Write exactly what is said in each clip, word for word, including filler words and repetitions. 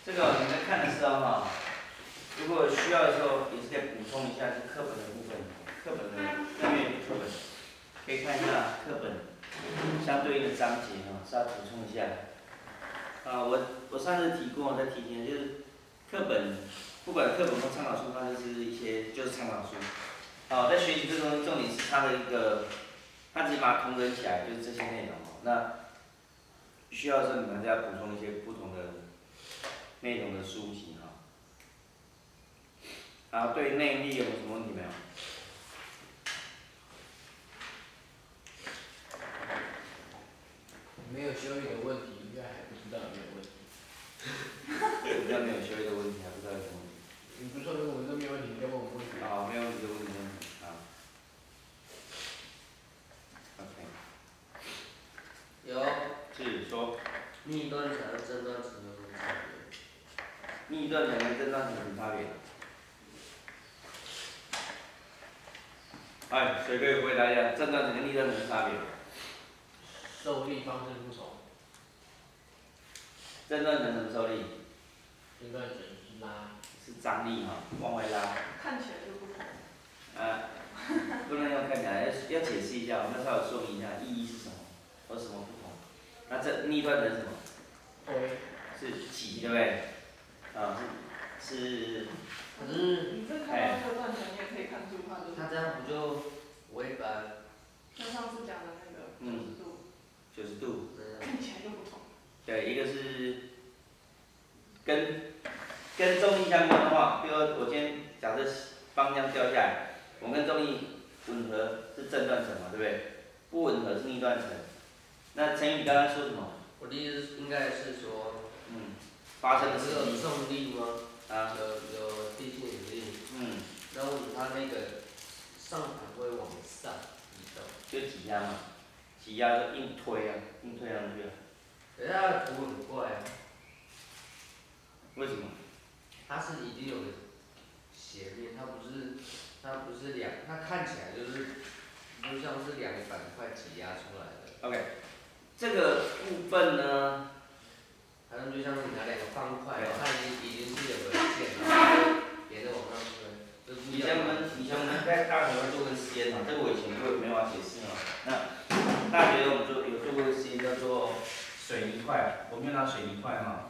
这个你们看的时候哈，如果需要的时候，也是可以补充一下是课本的部分，课本的单元课本，可以看一下课本相对应的章节哈，稍微补充一下。啊，我我上次提过，再提一下，就是课本，不管课本或参考书，它就是一些就是参考书。好，在学习这种重点是它的一个，它只把它同整起来，就是这些内容哦。那需要的时候，你们还是要补充一些不同的内容的书籍哈。然后对内力有没有什么问题没有？ 没有修理的问题，应该还不知道有没有问题。 不知道没有修理的问题，还不知道有什么问题。 你不是说如果我们这没有问题，你就问我们问题？ 啊，没有问题就问你问题啊。OK。 有。 是说。 逆断层和正断层有什么差别？ 逆断层跟正断层有什么差别？哎，谁可以回答一下正断层跟逆断层的差别？ 受力方式不同。 正断层怎么受力？ 正断层是拉。 是张力哈，往外拉。 看起来就不同。 啊，不能用看起来，要要解释一下，我们要稍微说明一下意义是什么，有什么不同。那这逆断层是什么？ 推。 是挤，对不对？啊，是是。 可是。 你这看到这个断层，你也可以看出它的。 它这样不就违反？ 像上次讲的那个九十度。 九十度。 看起来就不同。 对，一个是跟跟重力相关的话，比如说我今天假设方向掉下来，我们跟重力吻合是正断层嘛，对不对？不吻合是逆断层。那陈宇刚刚说什么？ 我的意思应该是说， 嗯，发生的时有重力吗？ 啊。 有有地心引力。 嗯。 然后它那个上盘会往上移动。 就挤压嘛，挤压就硬推啊，硬推上去啊。 可是它的图很怪啊。 为什么？ 它是已经有个斜面，它不是，它不是两，它看起来就是，就像是两个板块挤压出来的。 OK， 这个部分呢， 好像就像是你拿两个方块，然后它已经已经是有个线，然后沿着往上推。 以前我们以前我们在大学做过实验嘛，这个我以前就没办法解释嘛。那大学我们做有做过一个实验叫做水泥块，我们就拿水泥块哈，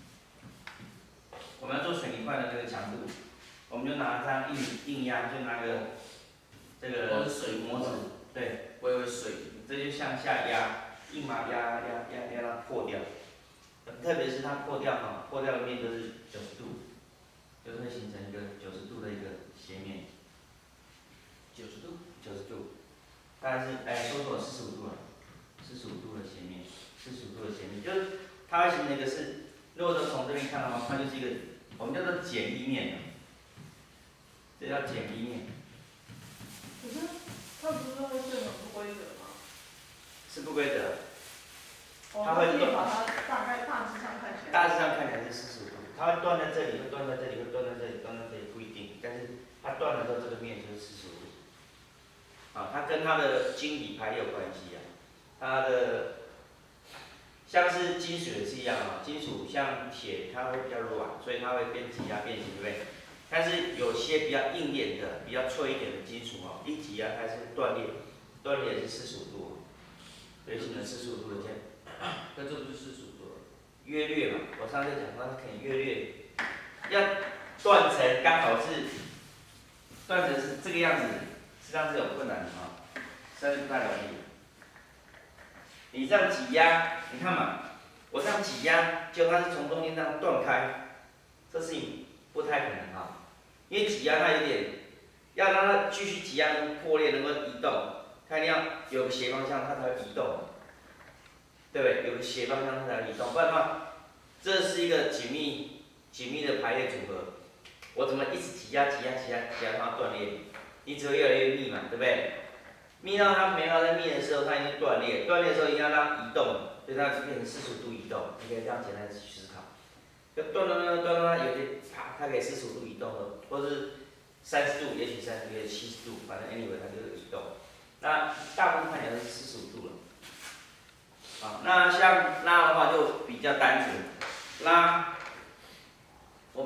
我们要做水泥块的那个强度，我们就拿这样硬硬压，就拿个这个水模子，对， 微微水， 这就向下压，硬把它压压压压它破掉，特别是它破掉哈，破掉的面都是九十度。就是会形成一个九十度的一个斜面， 九十度， 九十度，大概是哎，说错了，四十五度了，四十五度的斜面，四十五度的斜面，就是它会形成一个是，如果说从这边看的话，它就是一个我们叫做简易面，这叫简易面。 可是它不是会是很不规则吗？ 是不规则。 哦，它可以把它大概大致上看起来。 大致上看起来是四十五度。它会断在这里，会断在这里，会断在这里，断在这里不一定，但是它断了之后，这个面就是四十五度。啊，它跟它的晶体排列有关系啊。它的像是金属也是一样啊，金属像铁，它会比较软，所以它会变挤压变形，对不对？但是有些比较硬点的、比较脆一点的金属啊，一挤压它是断裂，断裂也是四十五度，所以形成四十五度的线。 那这不是四十五度？ 约略嘛，我上次讲到可以约略，要断层刚好是断层是这个样子，实际上是有困难的啊，实在是不太容易。你这样挤压，你看嘛，我这样挤压，结果它是从中间这样断开，这事情不太可能啊，因为挤压它有点，要让它继续挤压能破裂能够移动，它一定要有个斜方向，它才会移动。对不对？有个斜方向它才移动，不然的话，这是一个紧密紧密的排列组合。我怎么一直挤压挤压挤压挤压让它断裂？你只会越来越密嘛，对不对？密到它没法再密的时候，它已经断裂，断裂的时候一定要让它移动，所以它就变成四十五度移动。你可以这样简单的去思考。就断断断断断，有些啪，它可以四十五度移动了，或者是三十度，也许三十度，也许七十度，反正 anyway 它就是移动。那大部分看起来是四十五度了。啊，那像拉的话就比较单纯，拉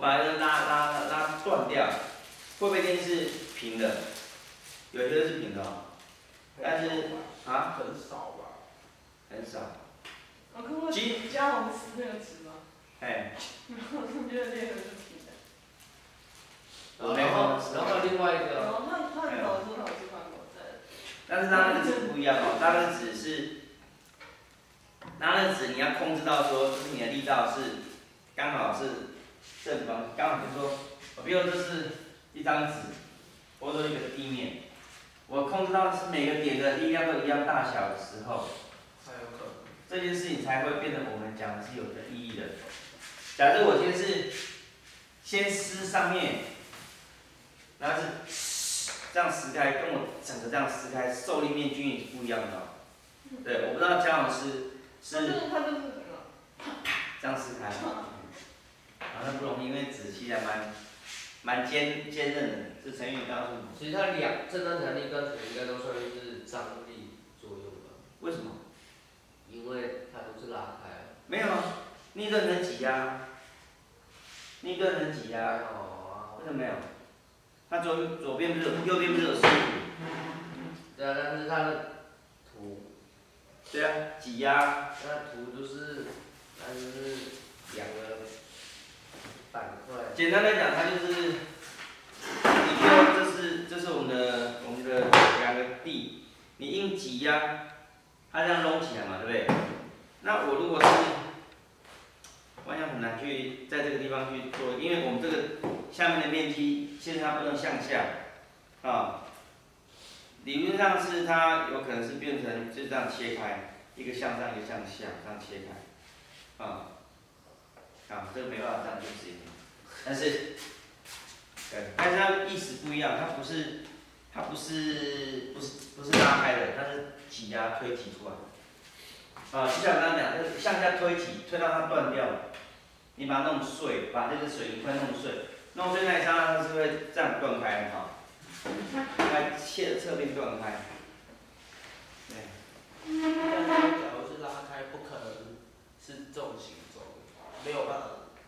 把它拉拉拉断掉，会不会电是平的？有些是平的哦，但是啊， 很少吧。 很少。 我看过加红丝那个纸吗？ 哎， 然后我觉得裂痕是平的。 我没然后看然后另外一个， 然后他他很早的时候他有去看过，对。 但是它那个纸不一样哦，它那个纸是，它那个纸你要控制到说，就是你的力道是刚好是正方，刚好就是说，比如说这是一张纸，或者说一个地面，我控制到是每个点的力量都一样大小的时候， 才有可能。 这件事情才会变得我们讲的是有的意义的。假设我先是先撕上面，然后是这样撕开，跟我整个这样撕开，受力面均匀是不一样的、哦。对，我不知道姜老师是他就是整个这样撕开，啊，那不容易，因为纸其实还蛮蛮坚坚韧的，是陈宇刚诉你。 其实它两正断层、逆断层应该都算是张力作用吧， 为什么？ 因为它都是拉开啊。 没有啊，逆断层挤压，逆断层挤压， 哦。 为什么没有？它左左边不是有，右边不是有湿土？ 对啊，但是它的图， 对啊，挤压。 那图就是，它就是两个板块。 简单来讲，它就是，你说这是这是我们的我们的两个地，你硬挤压，它这样隆起来嘛，对不对？那我如果是，我想很难去在这个地方去做，因为我们这个下面的面积，其实它不能向下，啊，理论上是它有可能是变成就这样切开，一个向上一个向下，这样切开，啊，啊，这个没办法这样去执行。但是，对，但是它意思不一样，它不是，它不是，不是，不是拉开的，它是挤压推挤出来的。啊，就像我刚刚讲，就是向下推挤，推到它断掉了，你把它弄碎，把这个水泥块弄碎，弄碎那一刹那，它是会这样断开的哈，在切的侧边断开。对。 假如是拉开，不可能是这种形状，没有办法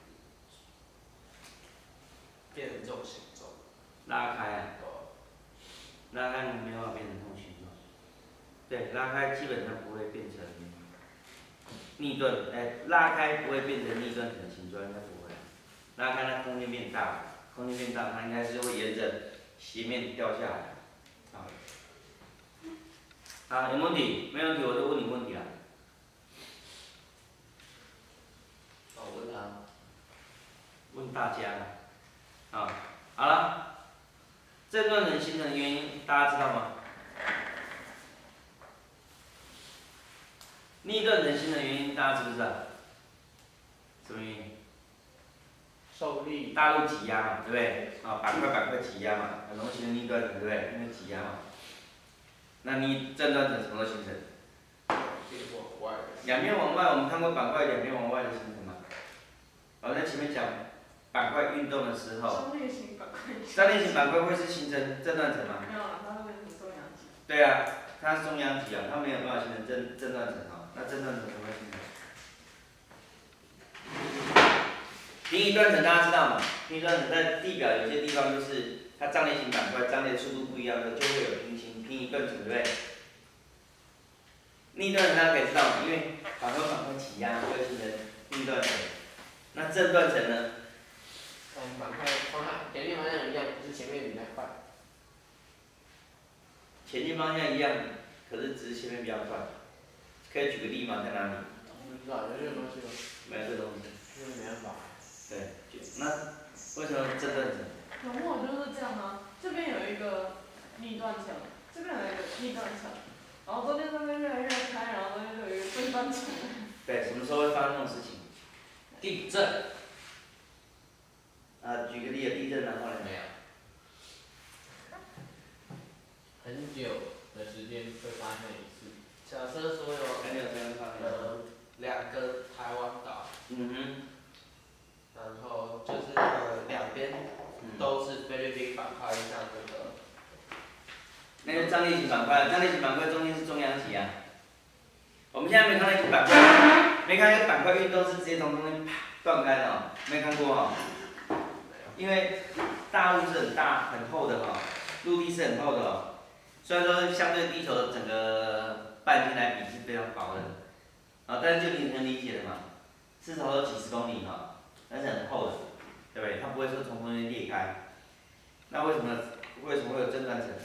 变成这种形状。 拉开啊，拉开你没有办法变成这种形状。对，拉开基本上不会变成逆断，哎，拉开不会变成逆断层的形状，应该不会。拉开它空间变大，空间变大，它应该是会沿着斜面掉下来。啊，啊，有问题？没问题，我就问你问题了。 哦，问他。 问大家了。啊，好了，正断层形成的原因大家知道吗？逆断层形成的原因大家知不知道？什么原因？ 受力。 大陆挤压嘛，对不对？啊，板块板块挤压嘛，很容易形成逆断层，对不对？因为挤压嘛。那逆正断层什么时候形成？ 往外。 两边往外，我们看过板块两边往外的形成嘛？我在前面讲板块运动的时候， 张力型板块。 张力型板块会是形成正断层吗？ 没有啊，它会变成中央极。 对啊，它是中央极啊，它没有办法形成正正断层啊。那正断层怎么会形成？平移断层大家知道嘛？平移断层在地表有些地方就是它张力型板块张力的速度不一样的，就会有平行平移断层，对不对？逆断层大家可以知道嘛，因为板块板块挤压会形成逆断层。那正断层呢？ 嗯，板块方向前面方向一样，只是前面比较快。 前进方向一样，可是只是前面比较快。可以举个例吗？在哪里？ 不知道，有这个东西吗？ 没有这个东西。 因为没办法。 对，那为什么正断层？ 有没就是这样啊？这边有一个逆断层，这边有一个逆断层，然后中间中间越来越开，然后中间就有一个正断层。 对，什么时候会发生这种事情？ 地震。 啊，举个例子，地震然后呢？ 没有。 很久的时间会发生一次。 假设说有很久才会发生。 呃两个台湾岛， 嗯哼。 然后就是呃两边都是菲律宾板块像那个。 那是张力型板块，张力型板块中间是中央极啊。我们现在没看到一个板块，没看到一个板块运动是直接从中间啪断开的哦，没看过哦。 因为大陆是很大很厚的哈、陆地是很厚的哦。虽然说相对地球的整个半径来比是非常薄的，啊，但是就你能理解的嘛，四头都几十公里哈、但是很厚的，对不对？它不会说从中间裂开。那为什么为什么会有震断层？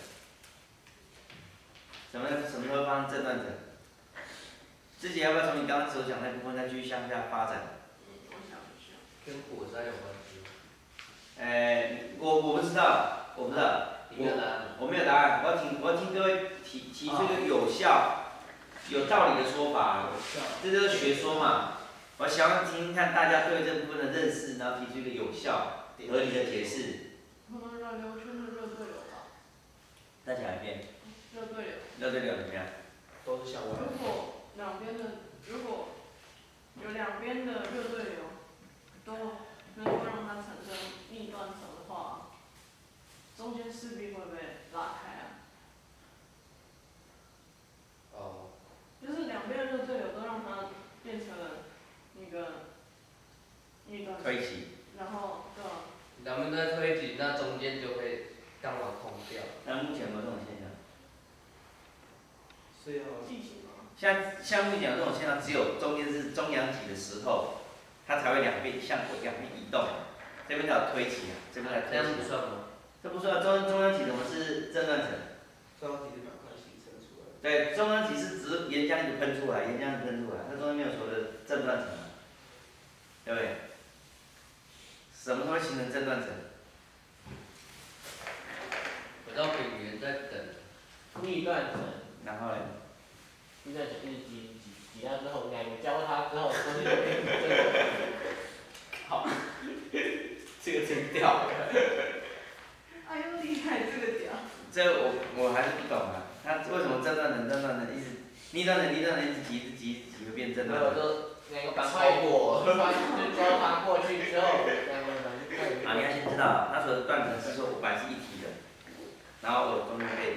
什么什么时候发生震断层？志杰要不要从你刚刚所讲那部分再继续向下发展？ 我想一下。 跟火山有关系。 呃，我我不知道，我不知道。 你没有答案。 我没有答案，我要听我要听各位提提出一个有效、有道理的说法，这就是学说嘛。我想要听听看大家对这部分的认识，然后提出一个有效、合理的解释。 可能热流圈的热对流吧。 再讲一遍。 热对流。 热对流怎么样？ 都是向外。 如果两边的，如果有两边的热对流都能够让它产生逆断层的话，中间势必会被拉开啊。 哦。 就是两边的热对流都让它变成了那个逆断层。 推起。 然后对吧？ 两边在推挤，那中间就会刚好空掉。 那目前有没有这种现象？ 是要。 地形吗？ 像像目前有这种现象，只有中间是中央极的时候，它才会两边向两边移动。这边叫推起啊，这边叫推起。 这样不算吗？ 这不算，中中央体怎么是震断层？ 中央体是板块形成出来的。 对，中央体是只是岩浆一直喷出来，岩浆一直喷出来，它中间没有所谓的震断层嘛，对不对？什么时候会形成震断层？ 我到丙原在等。 逆断层。 然后呢？ 逆断层一直挤挤挤到之后，两个交叉之后，中间就变成这个。好。这个真屌。 哎呦厉害，这个屌。 这我我还是不懂啊，它为什么震断层震断层一直逆断层逆断层一直挤一直挤一直挤会变震断层？ 没有，就两个板块过，就交叉过去之后，两个板块。 啊，你要先知道，它所谓的断层是说我本来是一体的，然后我中间被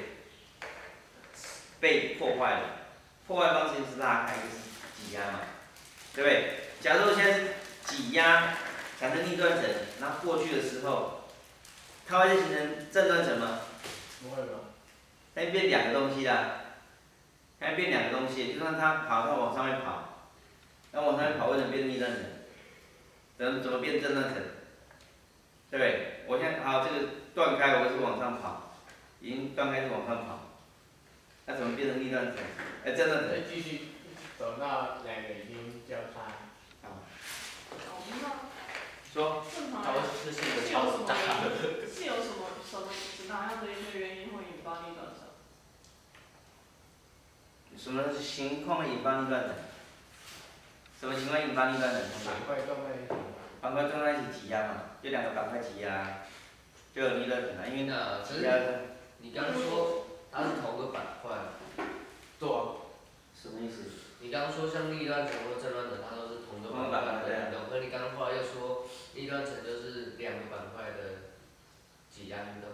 被破坏了，破坏方式就是拉开，就是挤压嘛，对不对？假如我现在是挤压产生逆断层，然后过去的时候，它会形成正断层吗？ 不会吧？ 它会变两个东西啦，它会变两个东西，就算它跑，它往上面跑，那往上面跑为什么变逆断层？怎么怎么变正断层？对不对？我现在好，这个断开，我是往上跑，已经断开是往上跑，那怎么变成逆断层？哎，正断层。 再继续走到两个已经交叉。 好。 我不知道。 说。 正常它是是一个是有什么超大的。 是有什么什么其他样的一些原因会引发逆断层？ 什么情况会引发逆断层？什么情况引发逆断层？ 板块撞在一起。 板块撞在一起挤压嘛，就两个板块挤压，就有逆断层了，因为那挤压的。 你刚刚说它是同个板块。 对啊。 什么意思？ 你刚刚说像逆断层或正断层，它都是同个板块的运动，可你刚刚后来又说逆断层就是两个板块的挤压运动。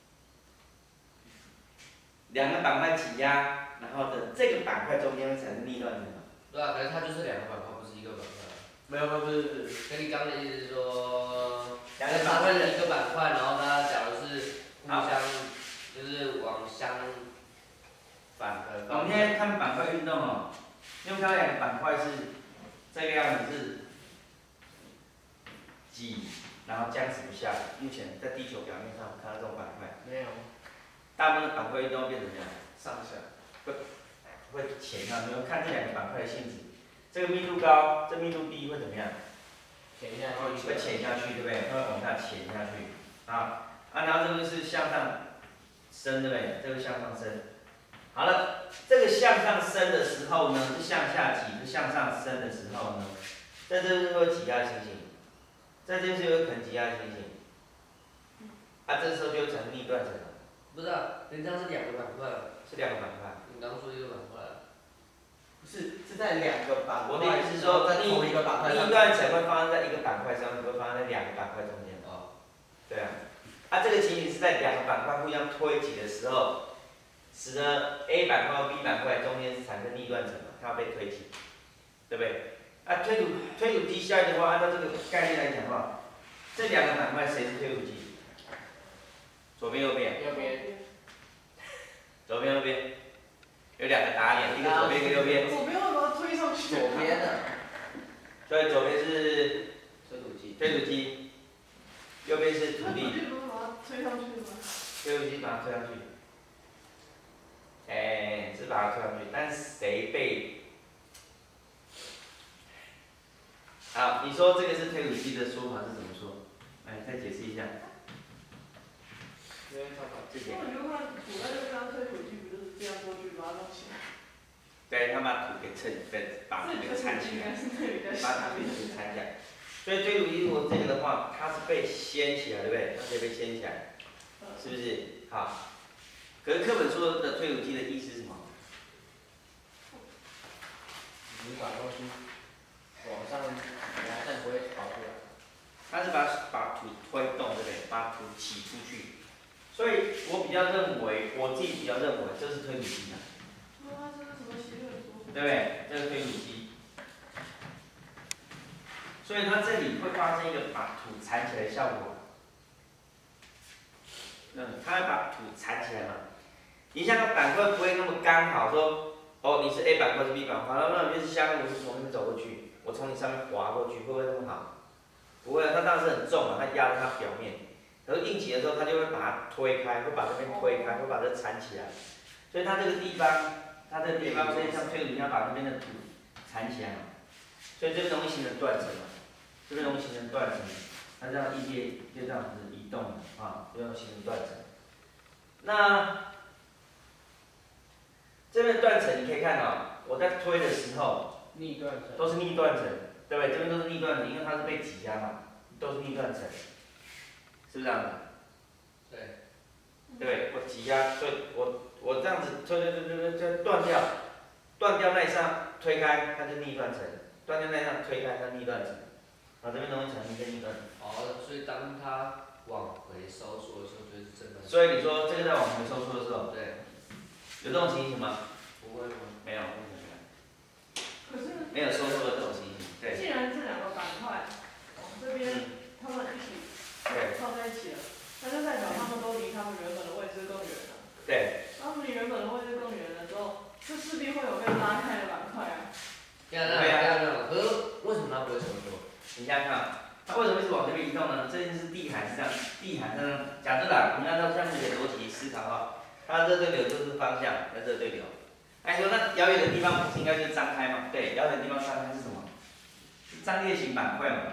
两个板块挤压，然后的这个板块中间会产生逆断层嘛？ 对啊，可是它就是两个板块，不是一个板块。 没有，不是不是。 跟你刚刚的意思是说， 两个板块是一个板块，然后它假如是互相就是往相反的。 我们现在看板块运动哦，因为看到两个板块是这个样子是挤，然后僵持不下。目前在地球表面上看到这种板块。 没有。 大部分的板块运动会变成怎么样？ 上下。 会会潜下，你们看这两个板块的性质，这个密度高，这密度低会怎么样？ 潜下去。 会潜下去，对不对？会往下潜下去。啊啊，然后这个是向上升，对不对？这个向上升。好了，这个向上升的时候呢，是向下挤；是向上升的时候呢，在这是会挤压的情形，在这是有可能挤压的情形。啊，这时候就产生逆断层了。 不是啊，人家是两个板块。 是两个板块。 你刚说一个板块。 不是，是在两个板块。 我的意思是说， 在同一个板块。 逆断层会发生在一个板块上面，会发生在两个板块中间。 哦。 对啊。啊，这个情形是在两个板块互相推挤的时候，使得 A 板块和 B 板块中间产生逆断层嘛，它要被推挤，对不对？啊，推土推土机效应的话，按照这个概念来讲的话， 这两个板块谁是推土机？左边右边？ 右边。 左边右边？有两个打脸，一个左边一个右边。 左边会把它推上去。 左边的所以左边是推土机， 推土机，右边是土地。 那土地不是把它推上去的吗？ 推土机把它推上去。哎，是把它推上去，但是谁被？好，你说这个是推土机的说法是怎么说？来，再解释一下。 因为它把这些。 那你就看古代就刚推土机，不就是这样过去把它弄起来？ 对，他把土给撑，给把土给缠起来，把它给土缠起来。所以推土机如果这个的话，它是被掀起来，对不对？它可以被掀起来，是不是？好。可是课本说的推土机的意思是什么？ 你把东西往上压，但不会跑出来。 它是把把土推动，对不对？把土起出去。所以我比较认为，我自己比较认为这是推土机的。 啊，这是什么邪恶说法？ 对不对？这是推土机。所以它这里会发生一个把土缠起来的效果。嗯，它会把土缠起来嘛？你像个板块不会那么刚好说，哦，你是 A 板块是 B 板块，那那就是相我是从那边走过去，我从你上面滑过去，会不会那么好？不会，它当然是很重嘛，它压在它表面。然后硬起的时候，它就会把它推开，会把这边推开，会把这缠起来。所以它这个地方，它这个地方，所以像推土，你要把这边的土缠起来嘛。所以这边容易形成断层嘛，这边容易形成断层，它这样异列就这样子移动啊，就要形成断层。那这边断层你可以看到，我在推的时候， 逆断层。 都是逆断层，对不对？这边都是逆断层，因为它是被挤压嘛，都是逆断层，是不是这样子？ 对。 对不对？我挤压，所以我我这样子推推推推推推断掉，断掉那一上推开，它就逆断层；断掉那一上推开，它逆断层。啊，这边容易产生一个逆断层。 哦，所以当它往回收缩的时候，就是正断层。 所以你说这个在往回收缩的时候， 对。 有这种情形吗？ 不会吗？ 没有， 可是没有收缩的这种情形。对。 既然这两个板块往这边他们一起放在一起了，那就代表他们都离他们原本的位置更远了。 对。 他们离原本的位置更远的时候，这势必会有被拉开的板块啊。 对啊，对啊，对啊。可是为什么它不会收缩？ 你想想看，它为什么一直往这边移动呢？这件事地海是这样，地海是这样。假设啦，你按照这样子的逻辑思考的话，它热对流就是方向，要热对流。哎，说那遥远的地方不是应该就是张开吗？对，遥远的地方张开是什么？是张裂型板块嘛，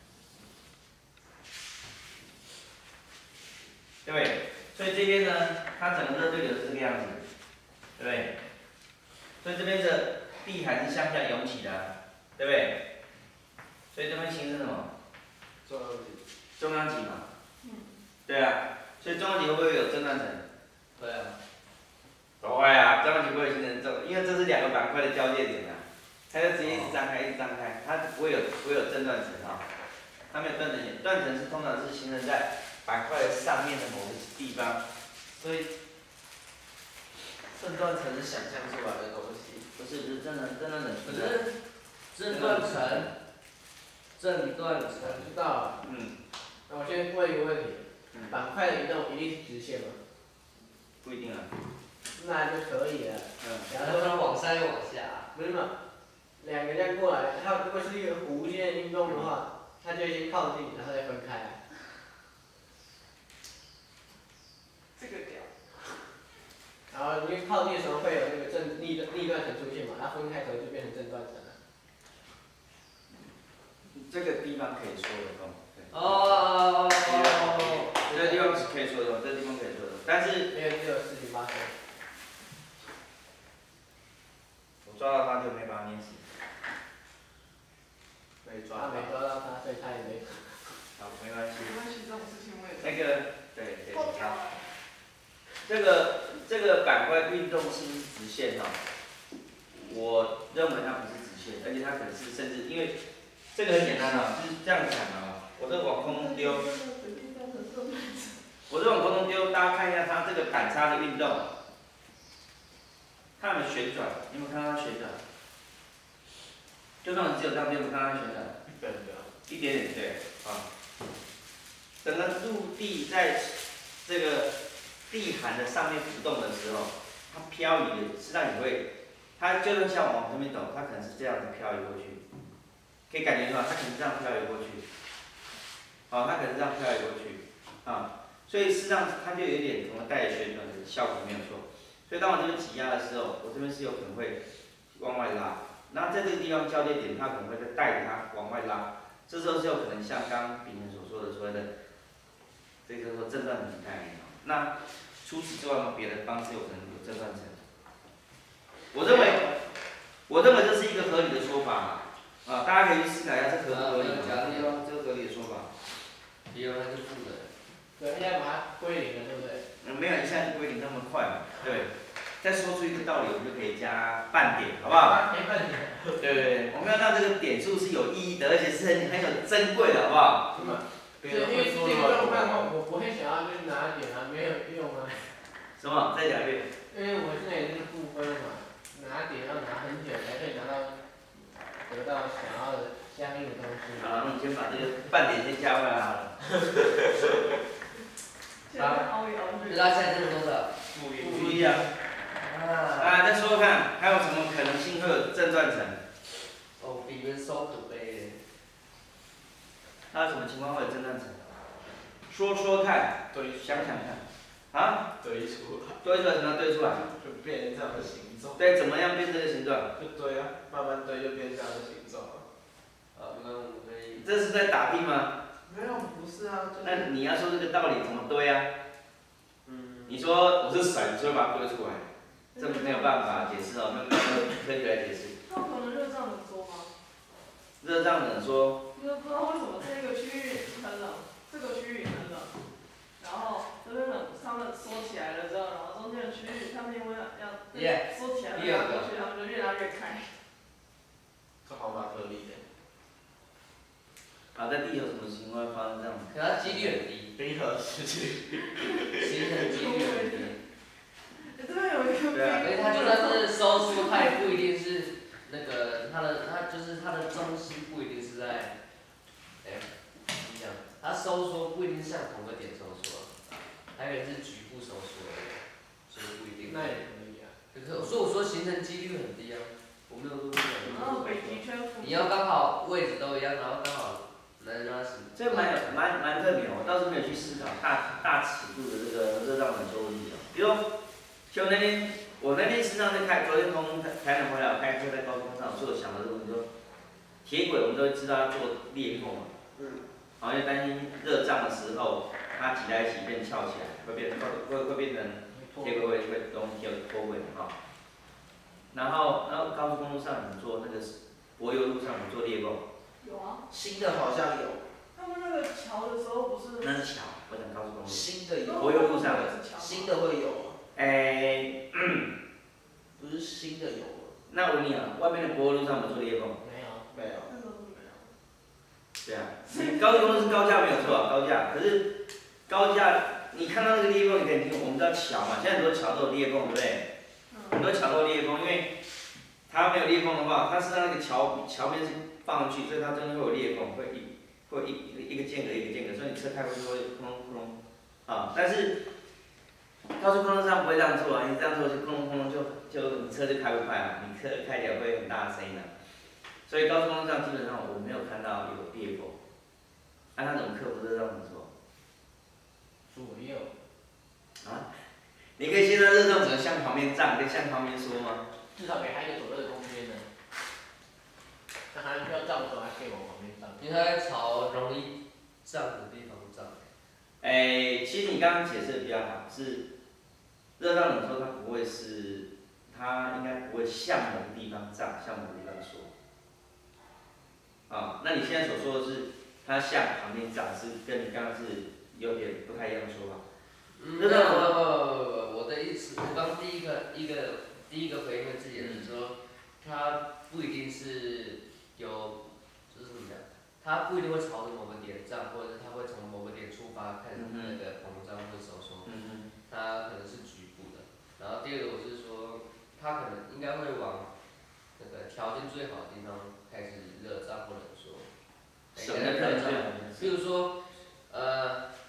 对不对？所以这边呢，它整个热对流是这个样子，对不对？所以这边的地海是向下涌起的、啊，对不对？所以这边形成什么？ 中央极。 中央极嘛。 嗯。 对啊，所以中央极会不会有震断层？ 会啊。 不会啊，中央极不会形成正，因为这是两个板块的交界点啊，它就直接一直张开，一直张开，它不会有不会有震断层啊，它没有断层点，断层是通常是形成在板块上面的某个地方，所以震断层是想象出来的东西。 不是不是震断震断层可是震断层，震断层。 我知道了。 嗯。 那我先问一个问题， 嗯、 板块的移动一定是直线吗？ 不一定啊。 那就可以了。 嗯。 假如说往上又往下。 没有，两个这样过来，它如果是一个弧线运动的话，它就先靠近，然后再分开。 这个屌。 然后因为靠近的时候会有那个正逆逆断层出现嘛，它分开的时候就变成正断层了。 这个地方可以说得通。 哦。 这个地方是可以说得通，这个地方可以说得通，但是没有只有事情发生。 我抓到他就没把他捏死。 没抓。他没抓到他，所以他也没死。 好，没关系。 没关系，这种事情我也。 那个，对对，好。这个这个板块运动是不是直线哈？我认为它不是直线，而且它可能是甚至因为这个很简单啊，就是这样讲啊，我这个往空中丢，我这往空中丢，大家看一下它这个板擦的运动，它有没有旋转？你有没有看到它旋转？就算只有这样，你有没有看到它旋转？ 对的。 一点点对，啊。 整个陆地在这个地函的上面浮动的时候，它漂移的，实际上也会，它就算像往这边走，它可能是这样子漂移过去，可以感觉到它可能这样漂移过去，好、它可能这样漂移过去，啊，所以事实上它就有一点什么带旋转的效果没有错。所以当我这边挤压的时候，我这边是有可能会往外拉，然后在这个地方交接点，它可能会再带着它往外拉，这时候是有可能像刚刚丙人所说的所谓的，这个叫做震断层概念。那除此之外，有没有别的方式有可能有震断层？我认为，我认为这是一个合理的说法啊，大家可以去思考一下，这合不合理？这个合理的说法。 也有它是负的。 对，应该把它归零了，对不对？ 嗯，没有一下就归零那么快嘛，对。再说出一个道理，我们就可以加半点，好不好？ 加半点。 对对对，我们要让这个点数是有意义的，而且是很很有珍贵的，好不好？ 是吗？对，因为这个状况我不会想要去拿点啊，没有用啊。 什么？再讲一遍。 因为我现在也是负分嘛，拿点要拿很久才可以拿到得到想要的相应的东西。 好，那你先把这个半点先加回来好了。 好， 那他现在是多少？ 负一啊。啊，再说说看，还有什么可能性会有正断层？ 哦，比人收可悲。 还有什么情况会有正断层？说说看，想想看。啊？ 堆出来。 堆出来什么堆出来？ 就变成这样的形状。 对，怎么样变这个形状？ 就堆啊，慢慢堆就变这样的形状了。 啊，那我可以。 这是在打屁吗？ 没有，不是啊，就是。 那你要说这个道理怎么堆啊？ 嗯。 你说我是水，你就会把它堆出来，这没有办法解释哦，没有没有科学来解释。 它可能热胀冷缩吗？ 热胀冷缩。 就是不知道为什么这个区域很冷，这个区域很冷，然后这边冷，它们缩起来了之后，然后中间的区域它们因为要要缩起来拉过去，它们就越拉越开。 这好蛮合理的。 啊，在地球什么情况会发生这样？ 可它几率很低。 冰河时期。 形成几率很低。 这边有一个。 对啊。 所以它就算是收缩，它也不一定是那个它的它就是它的中心不一定是在，哎，怎么讲？它收缩不一定是向同个点收缩，还有是局部收缩的，所以不一定。 那也可以啊。 可是所以我说形成几率很低啊，我没有说。 然后北极圈。 你要刚好位置都一样，然后刚好。 这个蛮有蛮蛮特别，我倒是没有去思考大大尺度的这个热胀冷缩问题哦。比如，就那天我那天实际上在开，昨天从台南回来，我开车在高速公路上，所以我想的是，你说铁轨我们都知道要做裂缝嘛，嗯，然后又担心热胀的时候它挤在一起变翘起来，会变会会会变成铁轨会会容易有脱轨哈。然后然后高速公路上你做那个柏油路上你做裂缝。 有啊， 新的好像有。 他们那个桥的时候不是？ 那是桥，我讲高速公路。 新的有。 柏油路上。 新的会有。 诶、欸， 不是新的有。 那我问你啊，外面的柏油路上有做裂缝？ 没有， 没有。 那个是没有。 对啊，你高速公路是高架没有错啊，高架。可是高架，你看到那个裂缝，你可以听，我们知道桥嘛，现在很多桥都有裂缝，对不对？很多桥都有裂缝，因为它没有裂缝的话，它是让那个桥桥边是。放上去，所以它中间会有裂缝，会一会一一个间隔一个间隔，所以你车开过去会轰隆轰隆，啊，但是高速公路上不会这样做啊，你这样做就轰隆轰隆就就你车就开不快了，你车开起来会很大的声音的，所以高速公路上基本上我没有看到有裂缝，那它怎么克服热胀冷缩？ 左右。 啊？你可以先让热胀冷缩向旁边站，可以向旁边说吗？ 至少给它一个左右的空间呢。那还需要站的时候还可以往旁边站。 因为它在朝容易站的地方站。 诶、欸，其实你刚刚解释的比较好，是热胀冷缩它不会是，它应该不会向某个地方站，向某个地方缩。啊，那你现在所说的是它向旁边站，是跟你刚刚是有点不太一样的说法。 嗯，不不不不不，我的意思，我刚第一个一个第一个回应自己的是说，它不一定是。有，就是怎么讲？它不一定会朝着某个点站，或者是它会从某个点出发开始那个膨胀或收缩。嗯它可能是局部的。然后第二个我是说，它可能应该会往那个条件最好的地方开始热胀或冷缩。 什么叫条件最好？ 比如说，呃，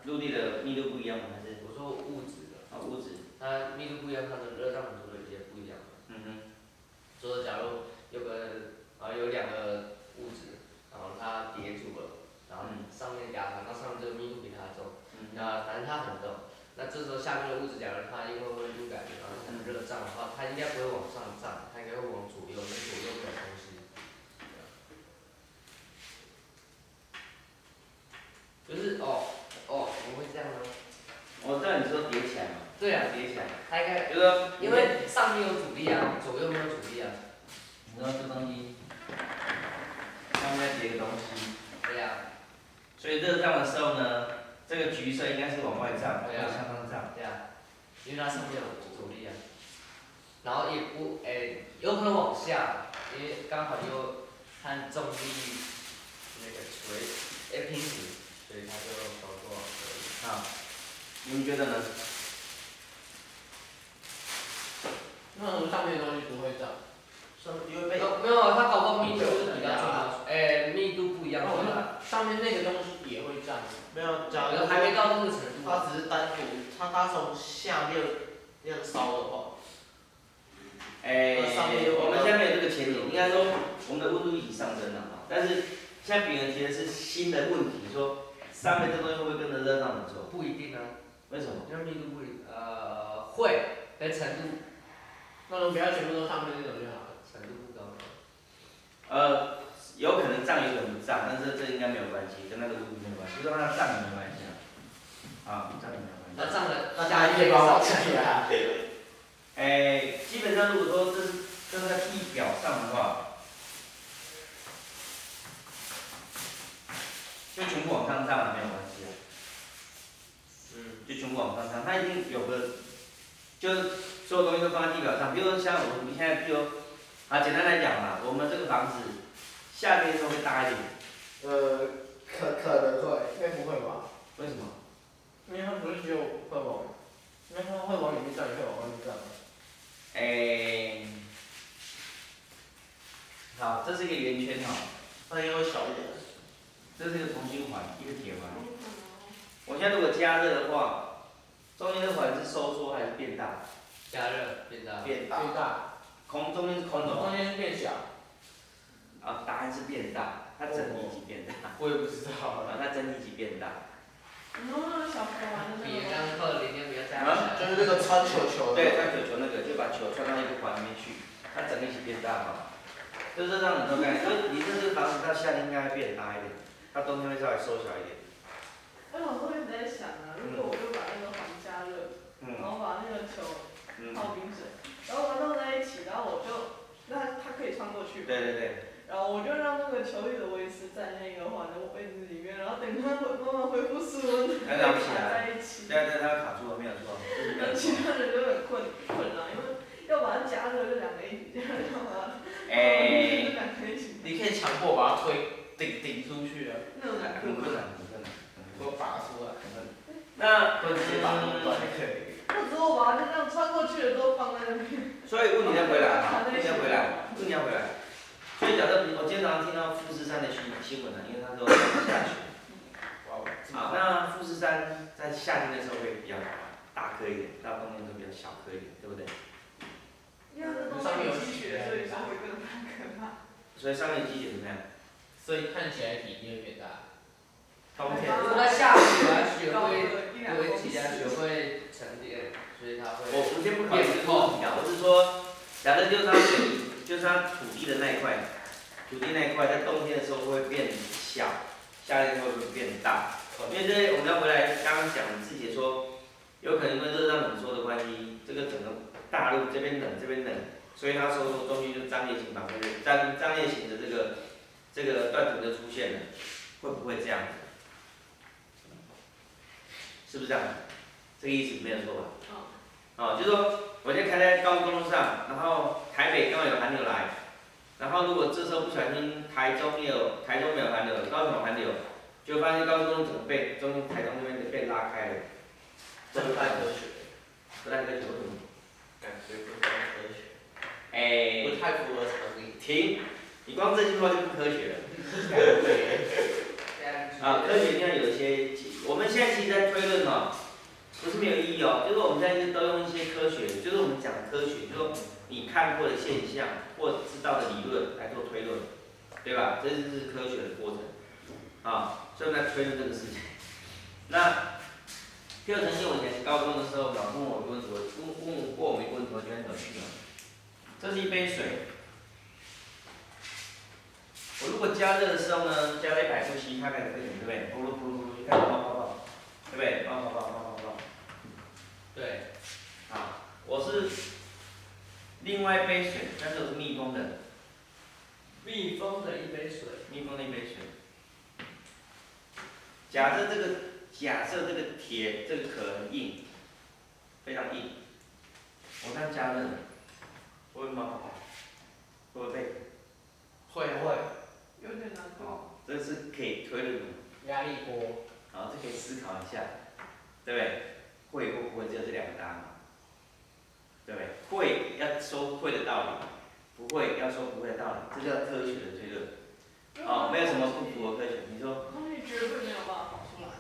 陆地的密度不一样吗？还是？ 我说物质的， 啊，物质。 它密度不一样，它的热胀冷缩的也不一样。 嗯哼。 说假如有个啊有两个物质，然后它叠住了，然后上面压上，那上面这个密度比它重，那反正它很重。那这时候下面的物质，假如它因为温度改变，然后很热胀的话，它应该不会往上涨，它应该会往左右，因为左右的东西。就是哦哦，怎么会这样呢？ 我知道你说叠起来嘛。 对啊， 叠起来。 它应该， 就是说， 因为上面有阻力啊，左右没有阻力啊。 你知道这东西上面再叠个东西。 对呀。 所以热胀的时候呢，这个橘色应该是往外胀， 对啊， 向上胀。 对啊，因为它上面有阻力啊。然后也不诶，有可能往下，因为刚好又和重力那个垂诶平行，所以它就导致往这里。 啊，你们觉得呢？ 那为什么上面的东西不会涨？ 上因为被没有，它搞不好密度是比较重的，诶，密度不一样。 上面那个东西也会涨。 没有，假如还没到那个程度。 它只是单独，它它从下面那样烧的话。 诶、欸，我们现在没有这个前提，应该说我们的温度一起上升了啊。但是现在别人提的是新的问题，说上面这东西会不会跟着热胀冷缩？ 不一定啊。 为什么？ 因为密度不一，呃，会，但程度。 那我们不要全部都上面那种就好了。 程度不高。 呃，有可能胀，有可能不胀，但是这应该没有关系，跟那个温度没有关系，就让它胀也没有关系啊。啊，胀也没有关系。 那胀了， 那大家一帮我起来。 诶，基本上如果说这是这是在地表上的话，就全部往上涨没有关系啊。嗯，就全部往上涨，它一定有个，就是所有东西都放在地表上。比如说像我们现在，比如，啊，简单来讲嘛，我们这个房子夏天的时候会大一点。 呃，可可能会，应该不会吧？ 为什么？ 因为它不是只有会往，因为它会往里面涨，也会往外面涨。 诶、欸，好，这是一个圆圈哈， 那应该会小一点。 这是一个同心环，一个铁环。我现在如果加热的话，中间的环是收缩还是变大？ 加热变大。 变大。 变大。 空中间是空的。 中间是变小。 啊，答案是变大，它整体积变大。 我也不知道。 啊，它整体积变大。 能不能小朋友玩的那个？ 比刚课里面比较加啊， 就是那个穿球球的。 对，穿球球那个，就把球穿到一个环里面去，它整体变大嘛。就是让很多概念，所以你这个房子到夏天应该会变大一点，它冬天会稍微缩小一点。 哎，我会一直在想啊，如果我就把那个环加热， 嗯、 然后把那个球泡冰水， 嗯、 然后把它弄在一起，然后我就，那它可以穿过去。 对对对。 然后我就让那个球一直维持在那个环的位置里面，然后等它慢慢恢复室温，它可以卡在一起。 对对，它卡住了，没有错。 那其他人就很困困难，因为要把它加热，就两个一起加热，要把它， 哎， 两个一起。 你可以强迫把它推顶顶出去啊。 那种很困难，很困难。 我拔出来。 那或者直接把它断可以。 或者我把它就这样穿过去了之后放在那边。 所以问题要回来哈，问题要回来，问题要回来。所以假设我今天早上听到富士山的新新闻了，因为他说下雪。好，那富士山在夏天的时候会比较大颗一点，到冬天会比较小颗一点，对不对？ 因为它上面有积雪，所以才会更可怕。 所以上面积雪怎么样？ 所以看起来体积会变大。 冬天。 如果它下雪啊，雪会不会积啊，雪会沉淀，所以它会。 我我先不考虑这个问题啊，我是说，假设就是它水，就是它土地的那一块，土地那一块在冬天的时候会变小，夏天会不会变大？因为这我们要回来刚刚讲志杰说，有可能因为热胀冷缩的关系，这个整个大陆这边冷这边冷，所以它收缩中间就张裂型反馈率，张张裂型的这个这个断层就出现了，会不会这样子？是不是这样？这个意思没有错吧？哦，就是说，我现在开在高速公路上，然后台北刚好有寒流来，然后如果这时候不小心台中也有，台中没有寒流，高雄有寒流，就发现高速公路整个被中间台中那边被拉开了， 这不太科学。 不太科学，为什么？ 感觉不太科学。 哎、 不太符合常理。 停！你光这句话就不科学了。啊，科学一定要有一些我们现在其实在推论哦，不是没有意义哦，就是我们现在都用一些科学，就是我们讲的科学，就是说你看过的现象或知道的理论来做推论，对吧？这就是科学的过程。啊，所以我们在推论这个事情。那第二曾经我以前高中的时候，老师问我一个问题，我问问过我们一个问题，我觉得很有趣哦。这是一杯水。我如果加热的时候呢，加了一百度 C， 它开始沸腾，对不对？噗噜噗噜噗噜，开始冒泡泡，对不对？冒泡泡，冒泡泡。对。好，我是另外一杯水，但是我是密封的。 密封的一杯水。 密封的一杯水。假设这个，假设这个铁这个壳很硬，非常硬，我这样加热，会不会冒泡泡？会不会沸腾？ 会会。 有点难度。 这是可以推论的。 压力锅。 然后这可以思考一下，对不对？会或不会，只有这两个答案，对不对？会要说会的道理，不会要说不会的道理，这叫科学的推论。哦，没有什么不符合科学。你说？ 东西绝对没有办法跑出来。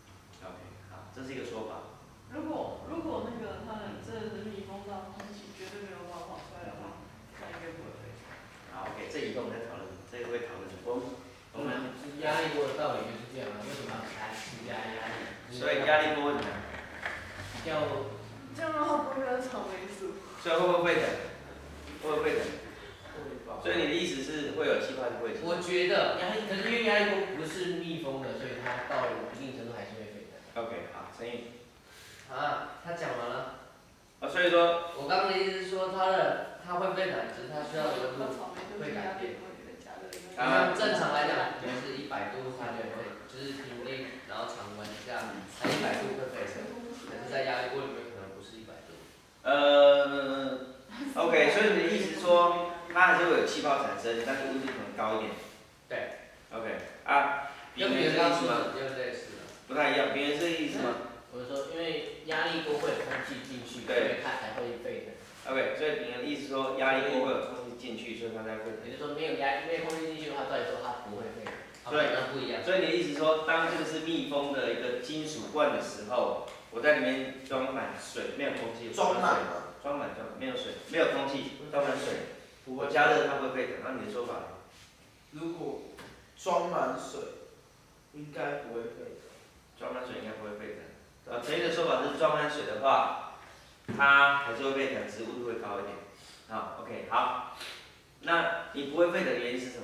OK， 好，这是一个说法。 如果如果那个它的真的是密封到空气绝对没有办法跑出来的话，那应该不会飞。 好 ，OK， 这以后我们再讨论，这个会讨论。我们我们压力锅的道理就是这样啊，为什么要给它施加压力？ 所以压力锅怎么样？ 叫这样的话不会变成草莓族。 所以会不会沸腾？会不会沸腾？所以你的意思是会有气泡就会腾？ 我觉得压力，可是因为压力锅不是密封的，所以它到一定程度还是会沸腾。 OK， 好，陈毅。 啊，他讲完了。 啊，所以说。 我刚刚的意思是说，它的它会沸腾，只是它需要温度会改变。 啊， 正常来讲，可能是一百度它就会，就是平面，然后常温这样，才一百度会沸腾。可是，在压力锅里面可能不是一百度。 呃 ，OK， 所以你的意思是说，它还是会有气泡产生，但是温度可能高一点。 对。 OK， 啊， 跟别人刚说的有类似的。 不太一样，别人是意思吗？ 我是说，因为压力锅会有空气进去，所以它才会沸腾。 OK， 所以别人的意思说，压力锅会有空气进去，所以它才会。 也就是说，没有压，没有空气进去的话，照理说它不会沸腾。 对， 那不一样。 所以你的意思说，当这个是密封的一个金属罐的时候，我在里面装满水，没有空气。 装满了。 装满装满，没有水，没有空气，装满水，我加热它会沸腾。那你的说法？ 如果装满水，应该不会沸腾。 装满水应该不会沸腾。啊，陈毅的说法是装满水的话，它还是会沸腾，只是温度会高一点。好 ，OK， 好。那你不会沸腾的原因是什么？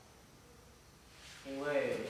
因为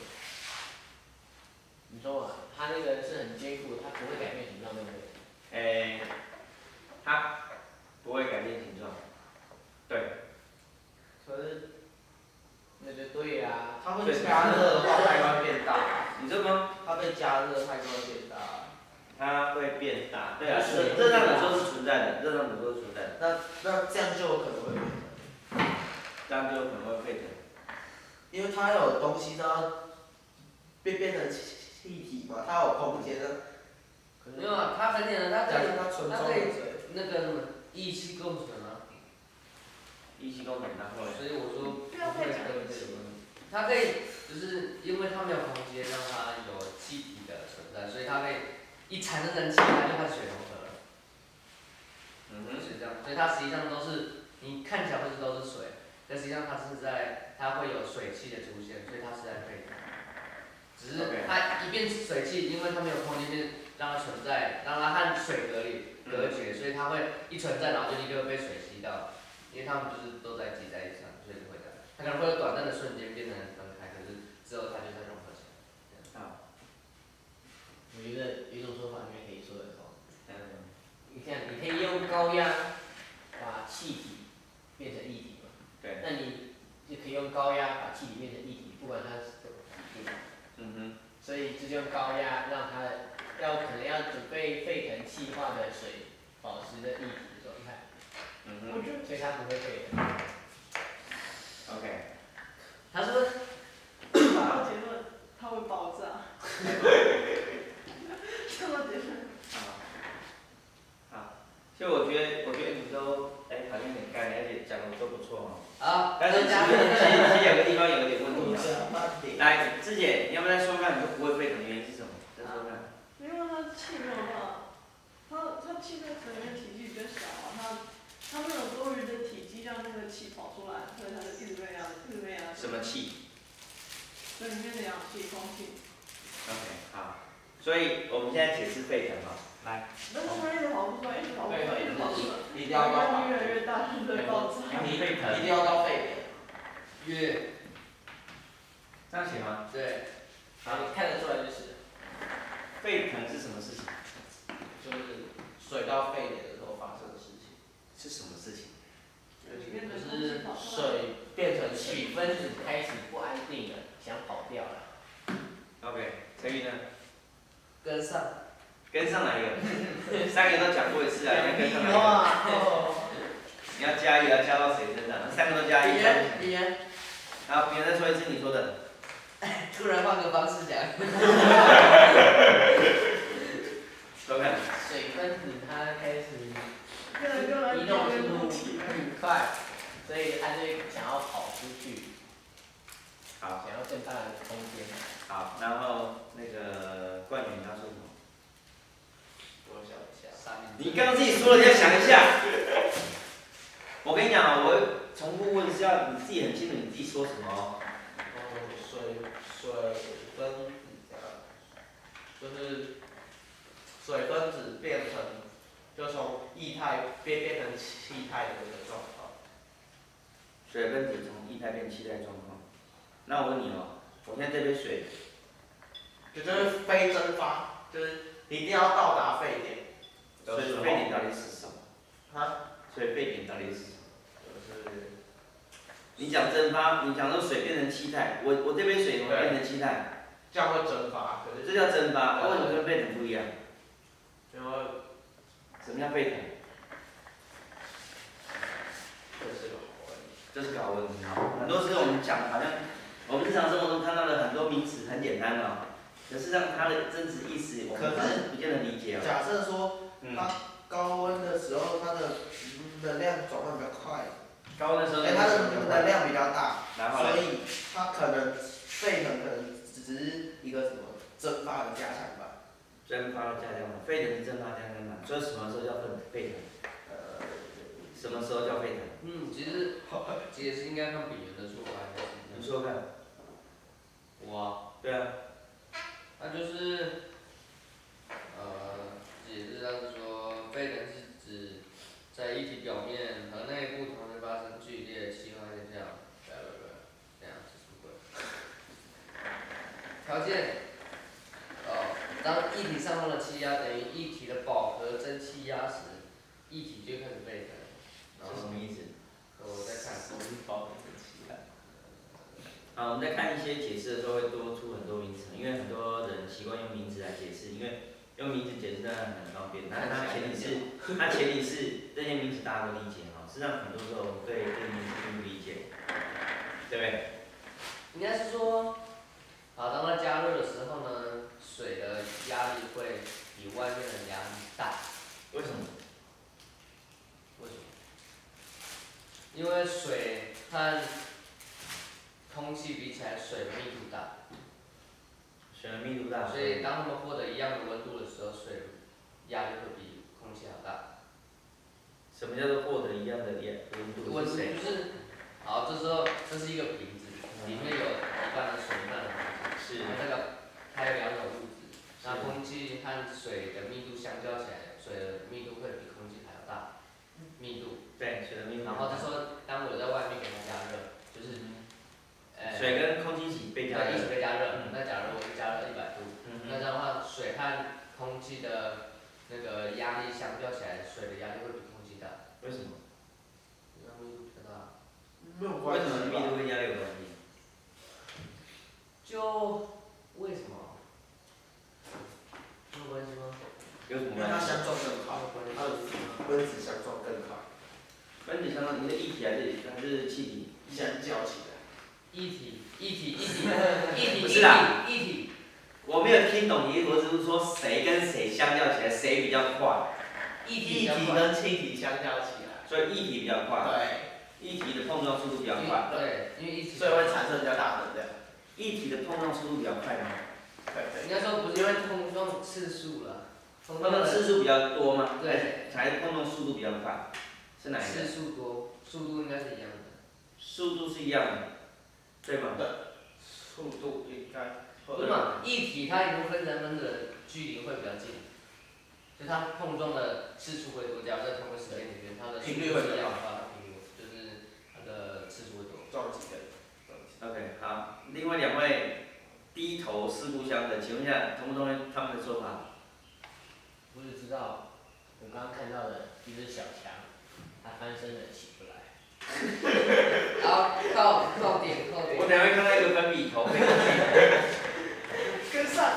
你说嘛，它那个是很坚固，它不会改变形状，对不对？ 诶，它不会改变形状。对。 可是，那就对呀、啊。 它会加热的话，开关变大。 你说吗？ 它被加热，开关变大。 它会变大。对啊，热热胀冷缩是存在的，热胀冷缩是存在的。 那那这样就有可能会沸腾。 这样就有可能会沸腾。 因为它有东西让它变变成气体嘛，它有空间的。 没有啊，它很简单，它可以， 它纯它可以那个什么一气共存啊。 一气共存，然后所以我说不会跟这个问题。它可以，就是因为它没有空间让它有气体的存在，所以它可以一产生成气，它就开始水融合了。 嗯哼。 是这样，所以它实际上都是你看起来会是都是水，但实际上它是在它会有水汽的出现，所以它是在沸腾。只是它一变水汽，因为它没有空间变让它存在，让它和水隔离隔绝，所以它会一存在，然后就立刻被水吸到，因为它们就是都在挤在一起上，所以就会这样。它可能会有短暂的瞬间变成分开，可是之后它就在融合起来。 好。 我觉得有一种说法应该可以说得通。 嗯。 你看，你可以用高压把气体变成液体嘛？ 对。 那你就可以用高压把气体变成液体，不管它是怎么体定。 嗯哼。 所以就是用高压让它要可能要准备沸腾气化的水保持着液体的状态。 嗯哼。 所以它不会沸腾。 OK。 他说。 好结论，它会爆炸。这么结论。 好。好。所以我觉得，我觉得你都哎好像有点概念，而且讲的都不错哦。 好。 但是其实其实其实有个地方有点问题啊。来，芝姐，你要不要再说看你说不会沸腾的原因是什么？再说水里面的氧气、空气。 OK， 好，所以我们现在解释沸腾哈，来， 但是它一直跑不出来，一直跑不出来，一直跑不出来， 一定要到压力越来越大，就会爆炸。 你沸腾一定要到沸点。 越这样写吗？ 对， 好，你看得出来就是， 沸腾是什么事情？ 就是水到沸点的时候发生的事情。 是什么事情？ 里面的就空气是跑出来。 水变成水分子开始不安定了，想跑掉了。 OK， 陈宇呢？ 跟上。 跟上来一个，三个都讲过一次啊，你要跟上来一个。 哇！ 你要加一，要加到谁身上？三个都加一。 别人，别人， 然后别人再说一次你说的。 突然换个方式讲。 都看。 水分子它开始越来越来移越动速度固体了。 很快，所以它就会想要跑出去， 好， 想要更大的空间。 好，然后那个冠宇你要说什么？ 我想一下， 三明治你刚刚自己说了，你要想一下。我跟你讲啊，我重复问是要你自己很清楚你自己说什么哦。 水水分子这样，就是水分子变成，就从液态变变成气态的一个状况。 水分子从液态变气态状况。那我问你哦，我现在这杯水， 就是非蒸发，就是一定要到达沸点。 所以沸点到底是什么？ 啊？ 所以沸点到底是什么？ 就是你讲蒸发，你讲说水变成气态，我我这杯水我变成气态， 这样会蒸发，可是这叫蒸发，为什么跟沸腾不一样？ 因为什么叫沸腾？ 这是个好问题。 这是个好问题啊！很多时候我们讲的好像我们日常生活中看到的很多名词很简单哦，可是让它的真实意思我们不见得理解哦。 假设说嗯， 它高温的时候，它的能量转换比较快， 高温的时候， 哎，它的能量比较大， 然后呢？ 所以它可能沸腾可能只是一个什么蒸发的加强版。 蒸发加强版，沸腾是蒸发加强版，所以什么时候叫沸沸腾？ 呃， 什么时候叫沸腾？ 嗯，其实解释应该看别人的说法， 你说说看。 我啊， 对啊。 那就是，呃，解释上是说，沸腾是指在液体表面和内部同时发生剧烈气化现象，不不不，这样是什么鬼？条件，哦，当液体上方的气压等于液体的饱和蒸汽压时，液体就开始沸腾。 是什么意思？ 我在看。 饱和蒸汽啊。 啊，我们在看一些解释的时候会多出很多名词，因为很多人习惯用名词来解释，因为用名词解释当然很方便，但是它前提是，它前提是这些名词大家都理解哈，实际上很多时候我们对这个名词并不理解，对不对？ 应该是说，好，当它加热的时候呢，水的压力会比外面的压力大。 为什么？ 为什么？因为水和空气比起来，水的密度大， 水的密度大， 所以当它们获得一样的温度的时候，水压力会比空气还要大。 什么叫做获得一样的温度？ 温度是谁？ 就是，好，这时候这是一个瓶子，里面有一半的水，一半的空气。 是。 那个它有两种物质，那空气和水的密度相较起来，水的密度会比空气还要大。密度。 对，水的密度。 然后这时候，当我在外面给它加热，就是，呃， 水跟空气一起被加热。 一起被加热。那假如我加热一百度， 嗯、 那这样的话，水和空气的那个压力相较起来，水的压力会比空气大。 为什么？ 因为密度比较大。 没有为什么密度跟压力有关系？ 就为什么？有关系吗？ 有什么因为它关系？ 相撞更好，它的分子相撞更好。 分子相撞，你的液体还是还是气体？ 相较起来。 液体，液体，液体，液体， 不是啦液体。 我没有听懂你，我只是说谁跟谁相较起来谁比较快。 液液体跟气体相较起来。 所以液体比较快。 对。 液体的碰撞速度比较快。 对，因为液体。 所以会产生比较大的能量。 液体的碰撞速度比较快吗？ 对对。 应该说不是因为碰撞次数了。 碰撞次数比较多吗？ 对。 还是碰撞速度比较快？是哪一个？ 次数多，速度应该是一样的。 速度是一样的，对吗？ 对。 速度应该不是嘛？液体它一部分人们的距离会比较近，所以它碰撞的次数会多。假如在同个时间里面，它的频率会比较高， 它的频率就是它的次数会多。 撞击的。 OK， 好，另外两位低头四不相的，请问一下同不同意他们的说法？ 我只知道我刚刚看到的一只小强，它翻身了起不来。 好，靠靠点靠点。 我等下会看到一个粉笔头， 跟上。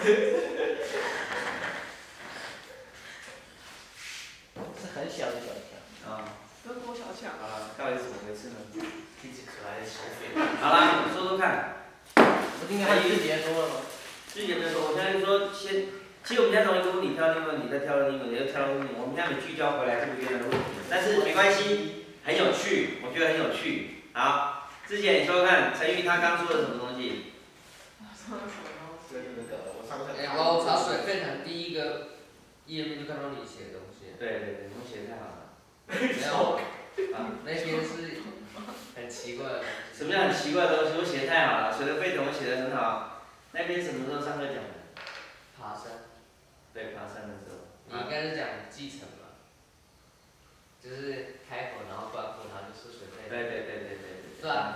是很小的小强。 啊， 跟多小强。 好了，到底是怎么回事呢？ 一只可爱的小飞。 好啦，说说看。 我今天还自己说了吗？ 自己没说，我现在就说先，其实我们现在从一个问题跳到另一个问题，再跳到另一个问题，又跳到另一个问题，我们现在没聚焦回来这个原来的问题，但是没关系，很有趣，我觉得很有趣。好，之前你说说看，陈宇他刚说的什么东西？ 对那个我上次。 哎，我查水沸腾第一个页面就看到你写的东西。 对对对，我写的太好了。 没有。啊，那篇是很奇怪的东西。 什么叫很奇怪的东西？我写的太好了，水的沸腾我写的很好。那篇什么时候上课讲的？ 爬山。 对，爬山的时候。 你应该是讲继承吧？就是开口，然后关口，然后就是水沸腾。 对对对对对对。 是吧？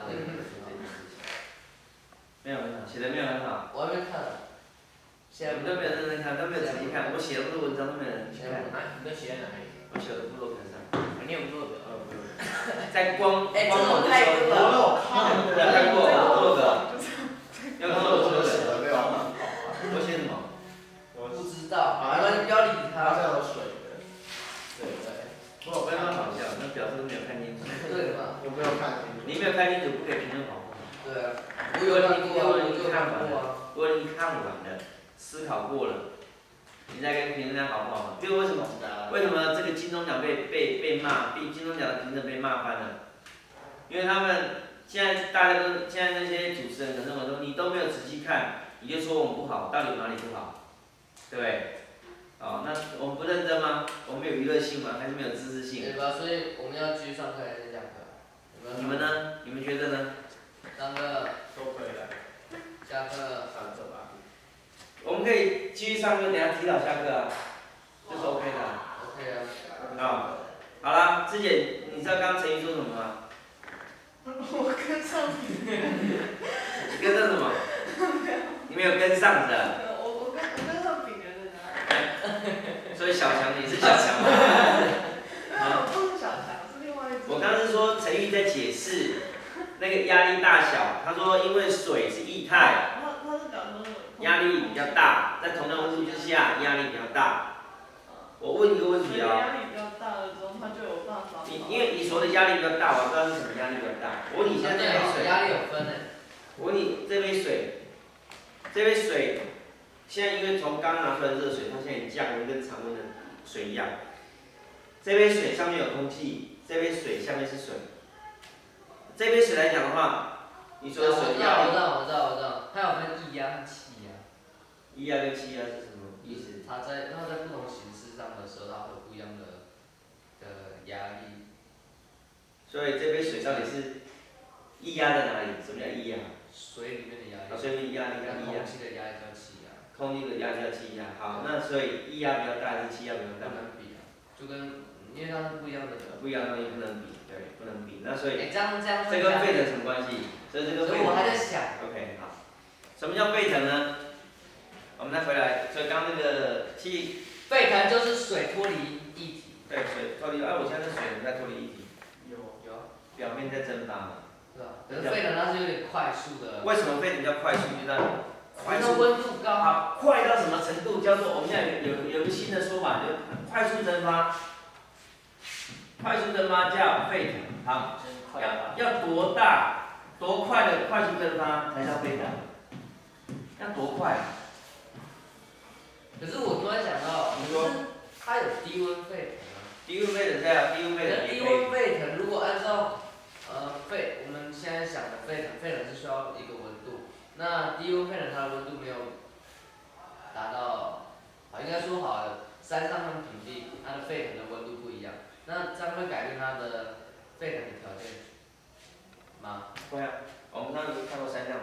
没有很好，写的没有很好。 我还没看。现在我们都没有认真看，都没有仔细看。我写的不是文章，都没有人去看。 啊，你都写在哪里？ 我写的部落格上。 你有部落格？ 呃，不用。 在光哎， 光网的时候， 我有看。 有看过部落格。要看我我部落格。 写的没有很好。 我写什么？ 我不知道，好了，你不要理他。 好像有水的。对对。 不，我非常好笑，那表示都没有看清楚。 对的嘛。 我没有看清楚。 你没有看清楚，不可以评论好不好？ 对啊。我有看过啊，我有看过啊。 如果你看完了，思考过了，你再跟评论它好不好嘛？比如为什么？为什么这个金钟奖被被被骂，被金钟奖的评审被骂翻了？因为他们现在大家都现在那些主持人可能认为说你都没有仔细看，你就说我们不好，到底有哪里不好？对不对？哦，那我们不认真吗？我们有娱乐性吗？还是没有知识性？ 对吧？所以我们要继续上课还是讲课？ 你们呢？你们觉得呢？ 上课。 都可以来。 下课。 上课吧。 我们可以继续上课，等下提早下课啊，这是 OK 的。 OK 啊。 啊，好了，之前你知道刚刚陈怡说什么吗？ 我跟上你。 你跟上什么？你没有跟上的。 我我跟我跟上饼人的哪？ 所以小强你是小强吗？ 没有，我不是小强，是另外一只。 我刚刚是说陈玉在解释那个压力大小，他说因为水是液态， 他他是讲说压力比较大，在同样温度之下压力比较大。我问一个问题啊、 压力比较大了之后，他就有办法。 你因为你说的压力比较大，我知道是什么压力比较大。我问你现在这杯水， 压力有分的。 我问你这杯水，这杯水现在因为从刚拿出来的热水，它现在已经降温跟常温的水一样。这杯水上面有空气，这杯水下面是水。这杯水来讲的话，你说的水压力， 我知道，我知道，我知道，它有分液压和气压。 液压跟气压是什么意思？ 它在它在不同形式上的时候，它会有不一样的的压力。 所以这杯水到底是液压在哪里？什么叫液压？ 水里面的压力。 啊，水里压力跟液压。 空气的压力叫气压。 空气的压力叫气压。好，那所以液压比较大还是气压比较大？ 不能比啊，就跟因为它是不一样的。 不一样的东西不能比，对，不能比。那所以哎，这样这样。 这跟沸腾什么关系？所以这个沸腾。 所以我还在想。 OK， 好。什么叫沸腾呢？我们再回来，所以刚刚那个气。 沸腾就是水脱离液体。 对，水脱离，哎、啊，我现在是水在脱离液体。 有有。 表面在蒸发嘛。 是吧？可是沸腾它是有点快速的。 为什么沸腾叫快速？就在快速。 温度高。 好，快到什么程度？叫做我们现在有有有一个新的说法，就快速蒸发。快速蒸发叫沸腾。好，要要多大、多快的快速蒸发才叫沸腾？要多快？ 可是我突然想到， 你说它有低温沸腾啊。 低温沸腾对啊，低温沸腾。 低温沸腾，如果按照呃沸我们现在想的沸腾，沸腾是需要一个温度，那低温沸腾它的温度没有达到，啊应该说好了，山上和平地它的沸腾的温度不一样，那这样会改变它的沸腾的条件吗？ 会啊，我们那时候看过山上的，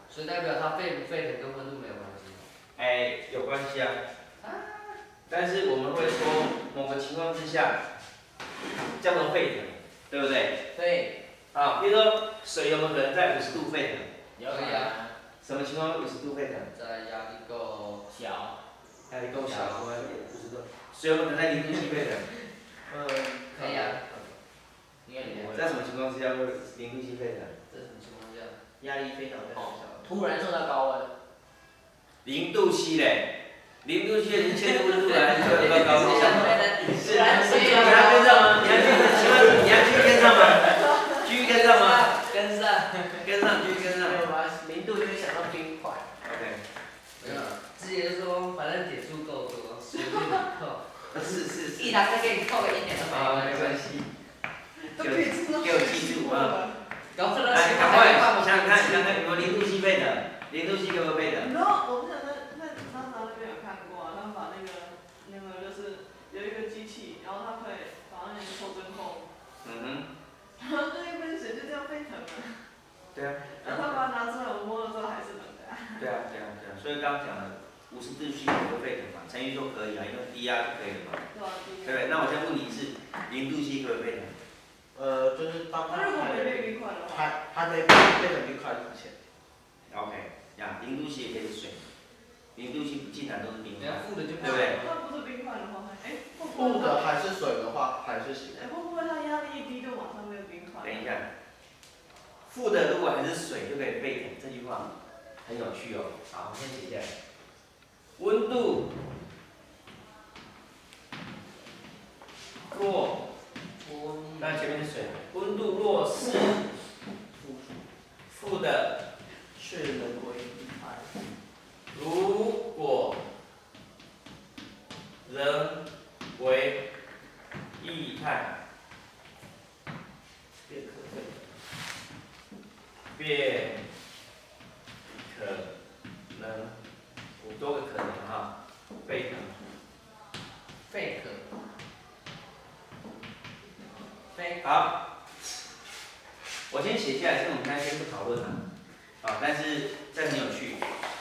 所以代表它沸不沸腾跟温度没有关系。 哎，有关系啊。但是我们会说某个情况之下叫做沸腾，对不对？ 对， 啊，比如说水有没有可能在五十度沸腾？ 有可以啊， 什么情况会五十度沸腾？ 在压力够小， 压力够小，五十度。水有没有可能在零度C沸腾？ 嗯， 可以啊。 应该也不会。 在什么情况之下会零度C沸腾？ 这是什么情况下？ 压力非常非常小。 突然受到高温， 零度 C 嘞，零度 C 零千度温度来，就要高温。 是是啊，你要跟上吗？你要继续，请问你要继续跟上吗？继续跟上吗？ 跟上。 跟上，继续跟上。 没有吧？零度就会想到冰块。 OK。 没有，之前说反正点数够多，随便你扣。 是是是。 一堂课给你扣个一点都没啊，没关关系。 都可以知道。 给我记住啊！ 搞错了， 来，赶快想想看，想想看有没有零度 C 沸腾？零度 C 可不可以沸腾？ 你知道我不想在在NASA那边有看过啊，他们把那个那个就是有一个机器，然后它可以把那个抽真空， 嗯哼。 然后那一杯水就这样沸腾了。 对啊。 然后他把它拿出来，我摸了之后还是冷的、啊。 对啊，对啊，对啊，所以刚刚讲了五十度 C 可不可以沸腾嘛？陈宇说可以啊，因为低压就可以了嘛。 对啊， 对不对？那我现在问你是零度 C 可不可以沸腾？ 呃，就是当它那如果没还变冰块的话， 还还没变成冰块之前。 OK，呀，零度 C 也可以是水，零度 C 不尽然都是冰块， 负的就对不对？ 那不是冰块的话，哎，会不会负的还是水的话还是行。 哎，会不会它压力一低就马上变冰块？ 等一下，负的如果还是水就可以沸腾，这句话很有趣哦。好，我先写下来。温度若，那前面是水，温度若是负的， 是人为一态。 如果人为液态， 变可沸。 便可能五多个可能哈，沸腾。 沸腾。沸。 好，我先写下来，是我们现在先不讨论了，啊，但是这很有趣。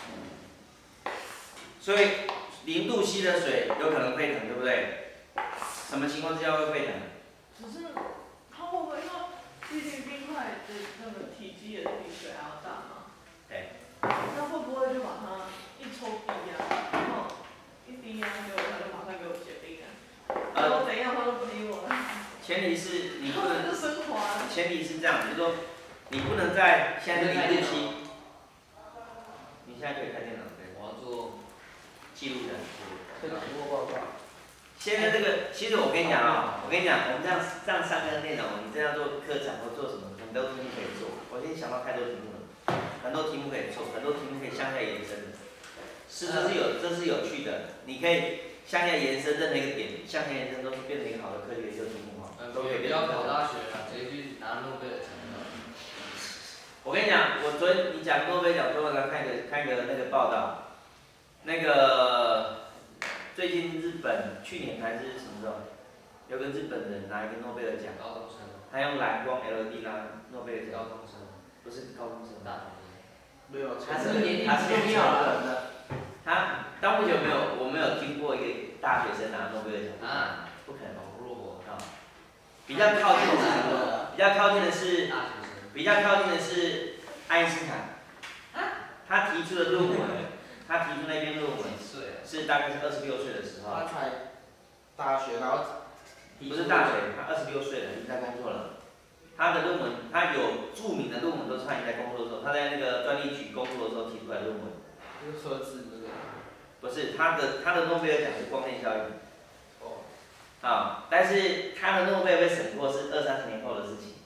所以零度 C 的水有可能沸腾，对不对？什么情况之下会沸腾？ 只是它会不会因为毕竟冰块的那个体积也是比水还要大嘛？ 对。 那会不会就把它一抽低压，然后一低压给我，它就马上给我结冰啊？我怎样他都不理我了。 前提是你不能， 就升华。 前提是这样，就是说你不能在现在是零度 C，你现在可以开电脑对。 我要做记录的。 这个题目报告。 现在这个，其实我跟你讲啊，我跟你讲，我们这样这样上课的内容，你这样做科长或做什么，很多题目可以做。我已经想到太多题目了，很多题目可以做，很多题目可以向下延伸的。是，这是有，这是有趣的。你可以向下延伸任何一个点，向下延伸都是变成一个好的科学研究题目哈，都可以变成。 不要考大学了，直接去拿诺贝尔奖了。 我跟你讲，我昨天你讲诺贝尔奖，昨天晚上看一个看一个那个报道，那个最近日本去年还是什么时候，有个日本人拿一个诺贝尔奖， 高中生。 他用蓝光 L E D 拿诺贝尔奖。 高中生。 不是高中生， 大学生。 没有， 他是年龄他是重要人的。 他到目前没有，我没有听过一个大学生拿诺贝尔奖。 啊， 不可能。 弱啊。比较靠近的是，比较靠近的是， 大学生。 比较靠近的是爱因斯坦。他提出的论文，他提出那篇论文是大概是二十六岁的时候。 他才大学，然后不是大学，他二十六岁了，你在工作了。他的论文，他有著名的论文都是他在工作的时候，他在那个专利局工作的时候提出来的论文。 就是核子那个。 不是，他的他的诺贝尔奖是光线效应。 哦。 啊，但是他的诺贝尔被审过是二三十年后的事情。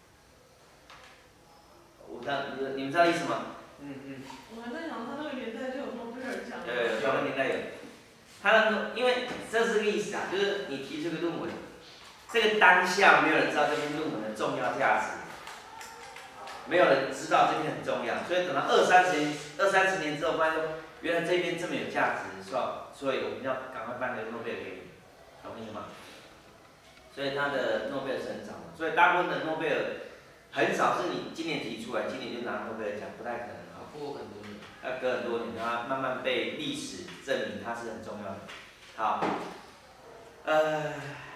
我知道，你们你们知道意思吗？ 嗯嗯。 我还在想，他那个年代就有诺贝尔奖。 有有有，那个年代有。他的因为这是个意思啊，就是你提出个论文，这个当下没有人知道这篇论文的重要价值，没有人知道这篇很重要，所以等到二三十年、二三十年之后，发现原来这篇这么有价值，是吧？所以我们要赶快颁个诺贝尔给你，懂意思吗？所以他的诺贝尔是很早的，所以大部分的诺贝尔很少是你今年提出来，今年就拿诺贝尔奖，不太可能啊。 过很多年。 要隔很多年，然后慢慢被历史证明它是很重要的。好，呃，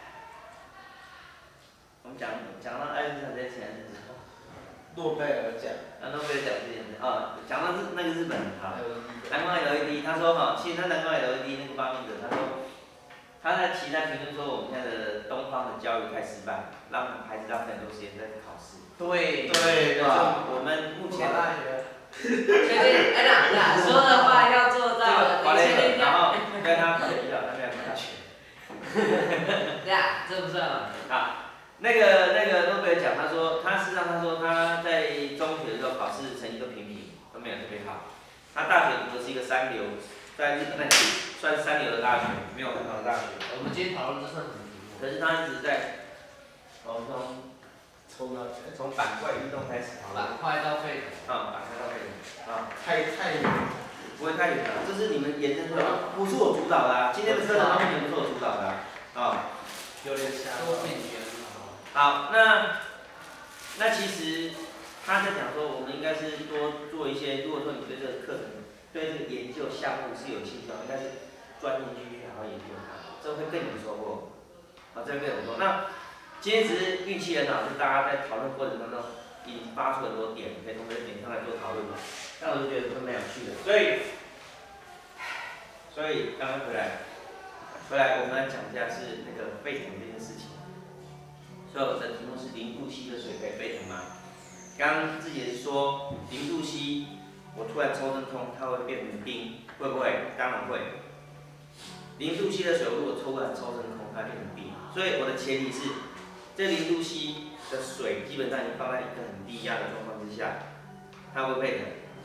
我们讲讲到爱因斯坦这些人， 诺贝尔奖， 啊，诺贝尔奖这件事，哦，讲到日那个日本人哈， L E D 蓝光 L E D， 他说哈，其实他蓝光 L E D 那个发明者，他说他在其他评论说我们现在的东方的教育太失败，让孩子浪费很多时间在考试。 对对吧？我们目前大学， 确定？哎那那说的话要做到， 华雷尔， 你确定？ 然后跟他考一下，他没有大学。 对啊，这不算嘛。 啊，那个那个诺贝尔奖，他说他事实上他说他在中学的时候考试成绩都平平，都没有特别好。他大学读的是一个三流，在日本那里算三流的大学，没有很好的大学。 我们今天讨论这算什么题目？ 可是他一直在，哦从抽到钱， 从板块运动开始讨论， 板块到沸腾。 啊，板块到沸腾，啊， 太太远， 不会太远了，这是你们延伸出来的，不是我主导的、啊，今天的课程完全不是我主导的、啊，啊。 有点像。 多品源好，那那其实他在讲说，我们应该是多做一些，如果说你对这个课程、对这个研究项目是有兴趣的，应该是专业去好好研究它，这会更有收获。啊，这会更有收获。那今天只是运气很好，就大家在讨论过程当中引发出很多点，可以从这个点上来做讨论嘛。那我就觉得都蛮有趣的，所以，所以刚刚回来，回来我们来讲一下是那个沸腾这件事情。所以我的题目是零度 C 的水可以沸腾吗？刚刚自己也是说零度 C， 我突然抽真空，它会变成冰，会不会？当然会。零度 C 的水如果突然抽真空，它变成冰，所以我的前提是，这零度 C 的水基本上已经放在一个很低压的状况之下，它会沸腾。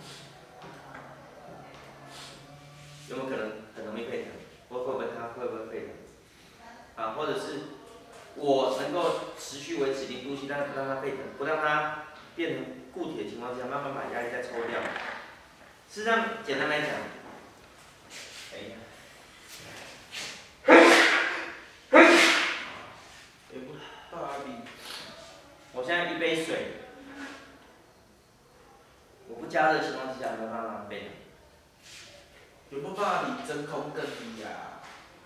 有没有可能很容易沸腾？会会不会它会不会沸腾？啊，或者是我能够持续维持零度 C， 但是不让它沸腾，不让它变成固体的情况下，慢慢把压力再抽掉。事实上，简单来讲，哎， 也不大比， 我现在一杯水，我不加热的情况之下，没有办法让它沸腾。 有没有办法比真空更低呀、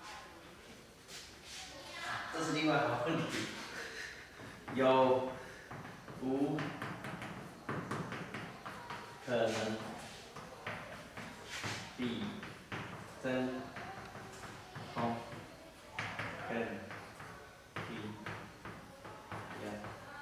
这是另外一个问题。有无可能比真空更低压？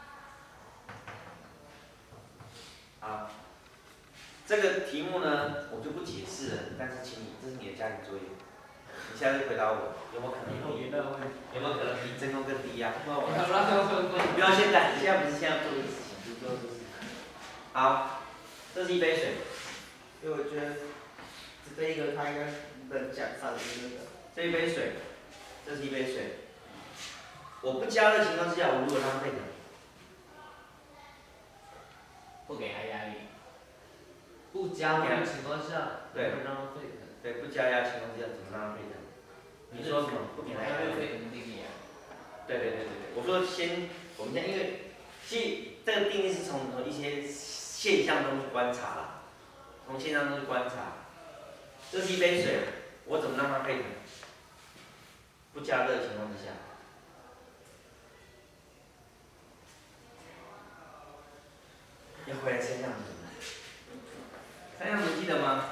好，这个题目呢，我就不解释了，但是请你，这是你的家庭作业。你现在就回答我，有没有可能比有没有可能比真空更低压？不要现在，你现在不是现在做这个事情，不是做这个事情。好，这是一杯水， 因为我觉得这一个他应该能讲上去那个。 这一杯水，这是一杯水。我不加热的情况之下，我如果让它沸腾， 不给他压力。 不加热的情况下， 对会让它沸腾。 对，不加压的情况之下，怎么让它沸腾？你说什么？不给它压力？ 沸腾定义啊。 对对对对对，我说先，我们先因为，其实这个定义是从一些现象中去观察啦，从现象中去观察。这是一杯水，我怎么让它沸腾？不加热的情况之下。要回来三样组，三样组记得吗？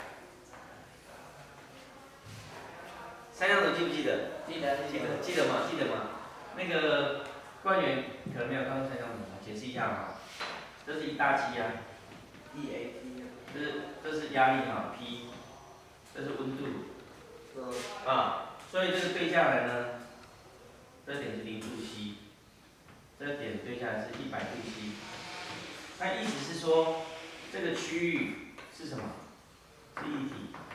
三样组记不记得？ 记得记得记得吗？记得吗？那个官员可能没有看过三样组，解释一下嘛。这是一大气压 ，E A T， 这是这是压力哈 P， 这是温度， 嗯， 啊，所以这个对下来呢，这点是零度 C， 这点对下来是一百度 C。那意思是说，这个区域是什么？是液体。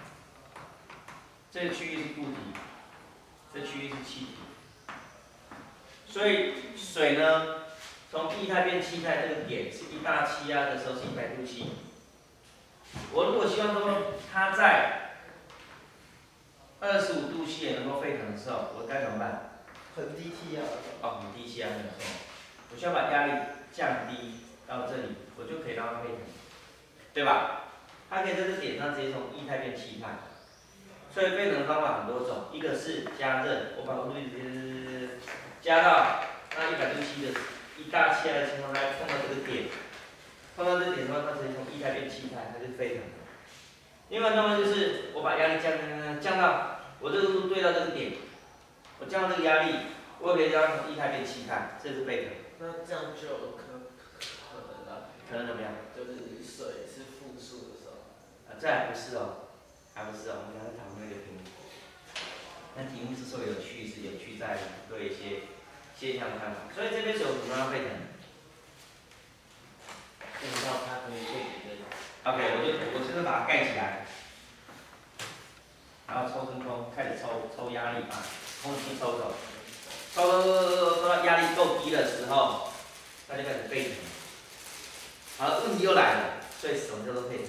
这个区域是固体，这区域是气体。所以水呢，从液态变气态这个点是一大气压的时候是一百度 C。我如果希望说它在二十五度 C 也能够沸腾的时候，我该怎么办？ 很低气压。 哦，很低气压没有错。我需要把压力降低到这里，我就可以让它沸腾，对吧？ 它可以在这点上直接从液态变气态。所以沸腾的方法很多种，一个是加热，我把温度一直加到那一百度 C 的一大气压的情况下，碰到这个点，碰到这个点的话，它直接从液态变气态，它是沸腾的。另外的话就是我把压力降降降到我这个温度对到这个点，我降到这个压力，我也可以让它从液态变气态，这是沸腾。 那这样就有可可能啊， 可能怎么样？ 就是水是负数的时候。 啊，这还不是哦，还不是哦，我们刚才讨论那个题目。那题目之所以有趣，是有趣在对一些现象的看法。所以这杯水我怎么让它沸腾见到它可以沸腾的。 ？OK，我就我现在把它盖起来，然后抽真空，开始抽抽压力，把空气抽走，抽抽抽抽抽到压力够低的时候，它就开始沸腾。好，问题又来了，所以什么叫做沸腾？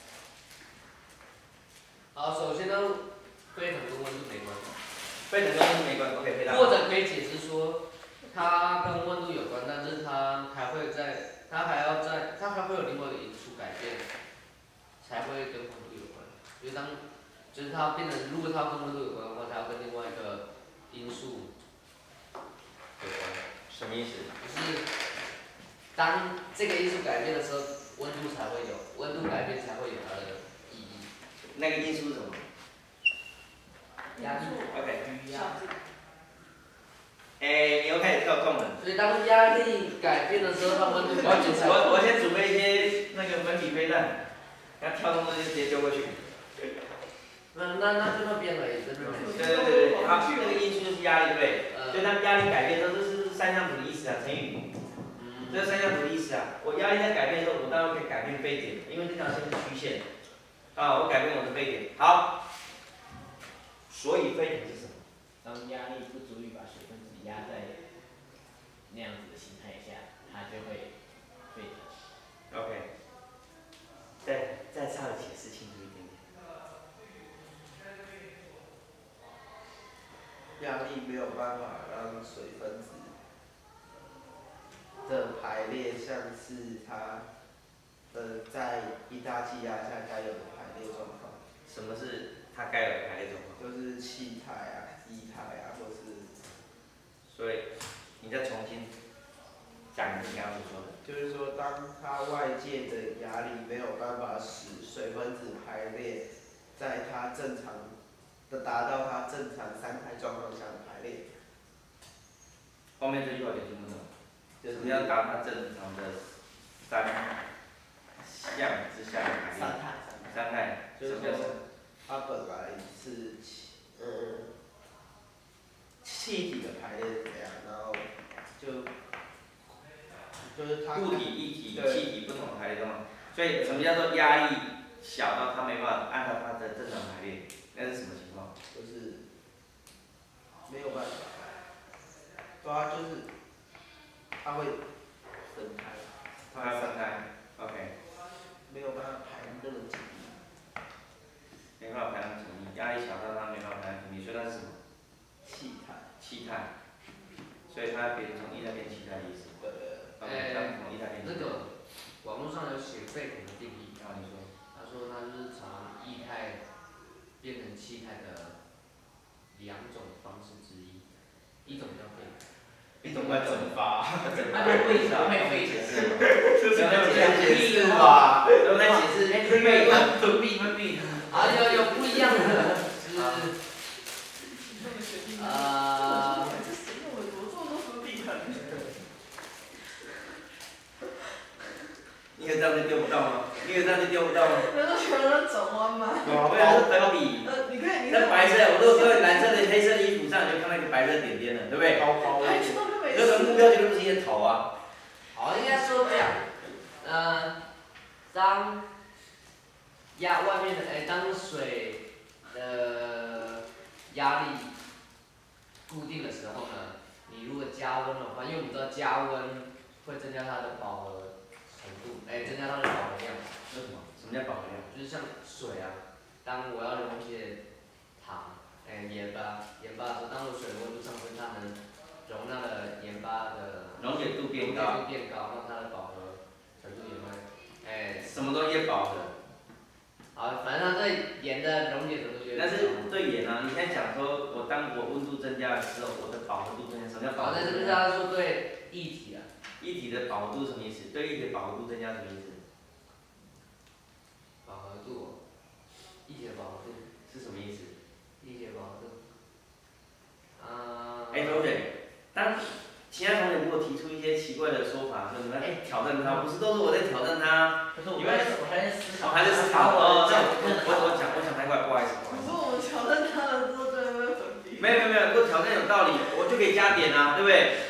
好，首先呢，沸腾跟温度没关系， 沸腾跟温度没关系 ，OK， 回答。 或者可以解释说，它跟温度有关，但是它还会在，它还要在，它还会有另外一个因素改变，才会跟温度有关。就是当，就是它变成，如果它跟温度有关的话，它要跟另外一个因素有关。 什么意思？ 就是当这个因素改变的时候，温度才会有，温度改变才会有它的意义。 那个因素是什么压力 ？OK。 压力。 哎，你又开始跳动了。 所以当压力改变的时候，它温度改变才会。 我我先准备一些那个粉笔飞弹，然后跳动就直接丢过去。 那那那就那边而已，这边没对对对对，好，那个因素就是压力，对不对？ 呃所以当压力改变的时候，这是三项图的意思啊，成语。这是三项图的意思啊。我压力在改变的时候，我当然可以改变沸点，因为这条线是曲线。啊，我改变我的沸点。好。所以沸腾是什么？ 当压力不足以把水分子压在那样子的形态下，它就会沸腾。 OK。再再稍微解释清楚一点点。 压力没有办法让水分子的排列像是它的在一大气压下该有的排列状况。 什么是它该有的排列状况？ 就是气态啊、液态啊，或是。 所以你再重新讲你刚刚所说的。 就是说，当它外界的压力没有办法使水分子排列在它正常的达到它正常三态状况下的排列。 后面这句话有点听不懂。就是你要达到正常的三项之下的排列。 三态。 三态。 就是说，它本来是气，嗯，气体的排列是怎样，然后就。就是它。 固体、液体、气体不同的排列状况。所以什么叫做压力小到它没办法按照它的正常排列？那是什么情况？ 就是没有办法。对啊，就是它会分开。 它会分开。OK。 没有办法排那么紧密。 没办法排那么紧密，压力小到它没办法排那么紧密，所以它是什么？ 气态。 气态。所以它变从液态变气态的意思。 对对。 OK，它从液态变气态。 那个网络上有写沸腾的定义， 然后你说。 他说它就是从液态变成气态的两种方式之一，一种叫沸腾， 一种叫蒸发。 那就为什么会沸腾？ 这是没有解释吧？ 都在解释沸腾、 分泌分泌。 啊，有有不一样的，是呃。 你以为这样就丢不到吗？你以为这样就丢不到吗？ 难道全都转弯吗？ 我也是粉笔。 呃，你可以，你那白色，我如果丢在蓝色的、黑色的衣服上，你就看到一个白色点点了，对不对？ 高高还知道就没这个事。 目标绝对不是你的头啊。 好，应该说这样，呃，当压外面的，哎，当水的压力固定的时候呢，你如果加温的话，因为我们知道加温会增加它的饱和程度，哎，增加它的饱和量。 为什么？什么叫饱和量？ 就是像水啊，当我要溶解糖，哎，盐巴，盐巴的时候，当我水的温度上升，它能容纳的盐巴的溶解度变溶解高。 度变高，让它的饱和程度也会，哎， 什么东西饱和？ 好，反正它对盐的溶解程度就但是对盐啊，你现在讲说，我当我温度增加的时候，我的饱和度增加，什么叫饱和好， 度？ 那是不是他说对液体啊？ 液体的饱和度是什么意思？对液体的饱和度增加什么意思？ 饱和度，液体的饱和度是什么意思？ 液体的饱和度。啊。 哎，同学，当其他同学如果提出一些奇怪的说法，说你们哎挑战他，不是都是我在挑战他？ 可是我还在我还在思考。 我还在思考哦，这样我我我我讲我讲太快，不好意思，不好意思。 可是我们挑战他的时候就会被粉笔。 没有没有没有，如果挑战有道理，我就可以加点啊，对不对？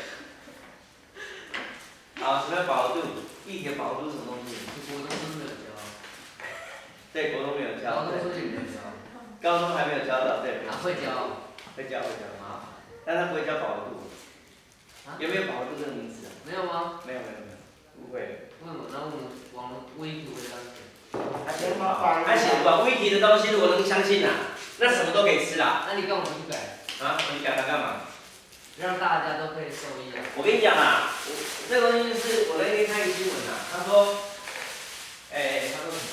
好，什么叫饱和度？液体的饱和度是什么东西？ 国中是没有教。 对，国中没有教。 高中是没有教。 高中还没有教到，对。 啊，会教。 会教会教， 麻烦。 但他不会教饱和度。 啊？ 有没有饱和度这个名词啊？ 没有吗？ 没有没有没有，误会了。 为什么？那我们往微图会这样写。 他写他写吧，微体的东西我能相信啊，那什么都可以吃啦。 那你干嘛不改？ 啊，你改它干嘛？ 让大家都可以受益啊。 我跟你讲啊，我这个东西是我那天看一个新闻啊，他说，哎、他说什么？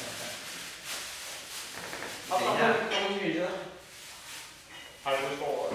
等一下。 工具就还不错。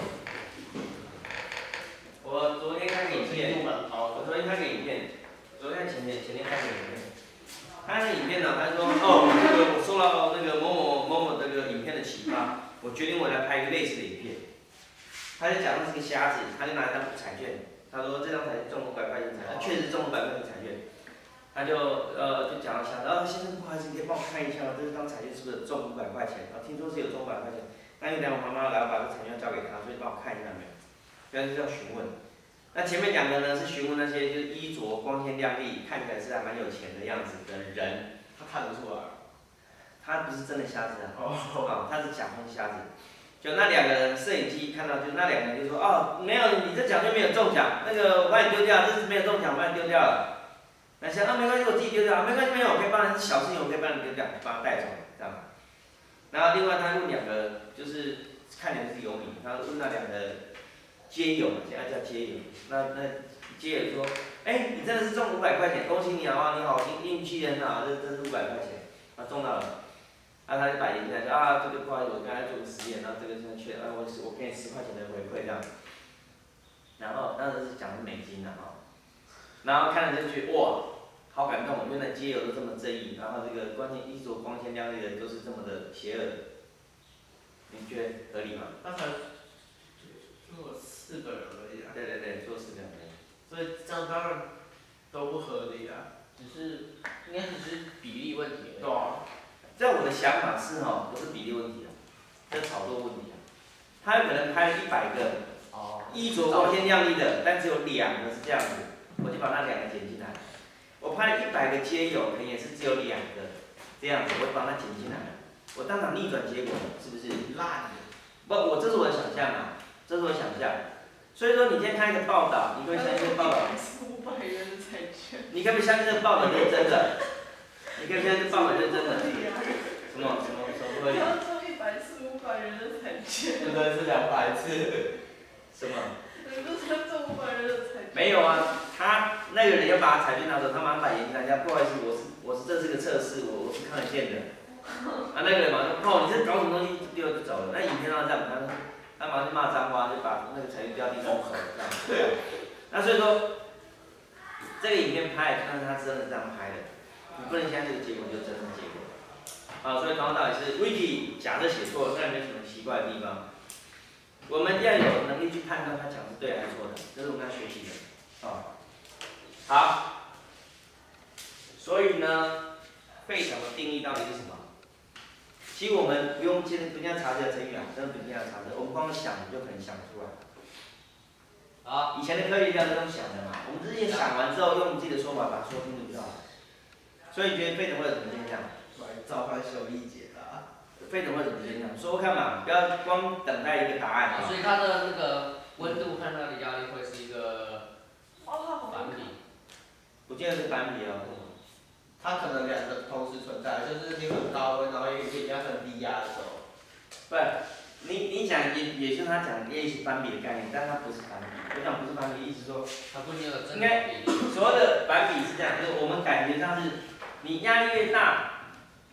我昨天看个影片， 蛮高我昨天看个影片，昨天前天前天看个影片，他那个影片呢，他说哦，这个我受到那个某某某某这个影片的启发，我决定我来拍一个类似的影片。他就讲那是个瞎子，他就拿一张彩券，他说这张彩券中五百块钱彩，他确实中五百块钱彩券，他就呃就讲了想，啊先生不好意思，你可以帮我看一下吗？这张彩券是不是中五百块钱？啊听说是有中五百块钱，那就等我妈妈来，我把这彩券交给他，所以帮我看一下没有？原来是要询问。那前面两个呢是询问那些就是衣着光鲜亮丽，看起来是还蛮有钱的样子的人， 他看得出来。 他不是真的瞎子啊， 哦。 啊他是假装瞎子。就那两个人，摄影机看到，就那两个人就说，哦，没有，你这奖就没有中奖，那个我把你丢掉，这是没有中奖，我把你丢掉了。那想，啊没关系，我自己丢掉，没关系，没有，我可以帮你，是小事情，我可以帮你丢掉，把它带走，这样。然后另外他问两个，就是看起来是游民，他问那两个街友，现在叫街友，那那街友说，哎，你真的是中五百块钱，恭喜你啊，你好运运气很好，这这是五百块钱，啊中到了。啊，他就摆进来说啊，这个不好意思，我刚才做个实验，然后这个现在缺，啊，我我给你十块钱的回馈这样。然后当时是讲的美金的哈，然后看了就觉得哇，好感动，原来街友都这么正义，然后这个光鲜衣着光鲜亮丽的都是这么的邪恶的，你觉得合理吗？ 那才做四个人而已啊。 对对对，做四个人。 所以这样当然都不合理啊。 只是应该只是比例问题而已。 对啊。 在我的想法是哈，不是比例问题啊，这是炒作问题啊。他有可能拍了一百个， 哦。 衣着光鲜亮丽的，但只有两个是这样子，我就把那两个剪进来。我拍了一百个街友，可能也是只有两个这样子，我就把它剪进来。我当场逆转结果，是不是？ 烂的。 不，我这是我的想象啊，这是我的想象。所以说，你今天看一个报道，你会相信这个报道？ 是五百元的彩券。 你可不可以相信这个报道是真的？你可以相信这报道是真的？什么什么什么不合理？ 要中一百次五百元的彩券。 真的是两百次。 什么？ 你不是中五百元的彩券？ 没有啊，他那个人要把彩券拿走，他马上把眼睛拿下，不好意思，我是我是这是个测试，我我是看得见的。啊，那个人马上哦，你这搞什么东西，丢了就走了。那影片上这样，他他马上就骂脏话，就把那个彩券掉地上走，这样。那所以说，这个影片拍，但是他真的这样拍的，你不能相信这个结果就是真的结果。啊，所以同样道理是 Wiki 假设写错，那也没什么奇怪的地方。我们要有能力去判断他讲是对还是错的，这是我们要学习的。啊，好。所以呢，费翔的定义到底是什么？其实我们不用今天不用查这个成语啊，真的不用查这，我们光想就可能想出来。 好， 以前的科学家都这样想的嘛，我们直接想完之后，用自己的说法把它说清楚就好了。所以你觉得费翔会有什么现象？ 来召唤修理解答。 费翔会有什么现象？说说看嘛，不要光等待一个答案啊。 所以它的那个温度和它的压力会是一个反比。 不见得是反比哦。 它可能两个同时存在，就是你很高温，然后也也很低压的时候。 不，你你讲也也是他讲类似反比的概念，但它不是反比。我讲不是反比，意思说， 它不一定有真应该所谓的反比是这样，就是我们感觉上是，你压力越大，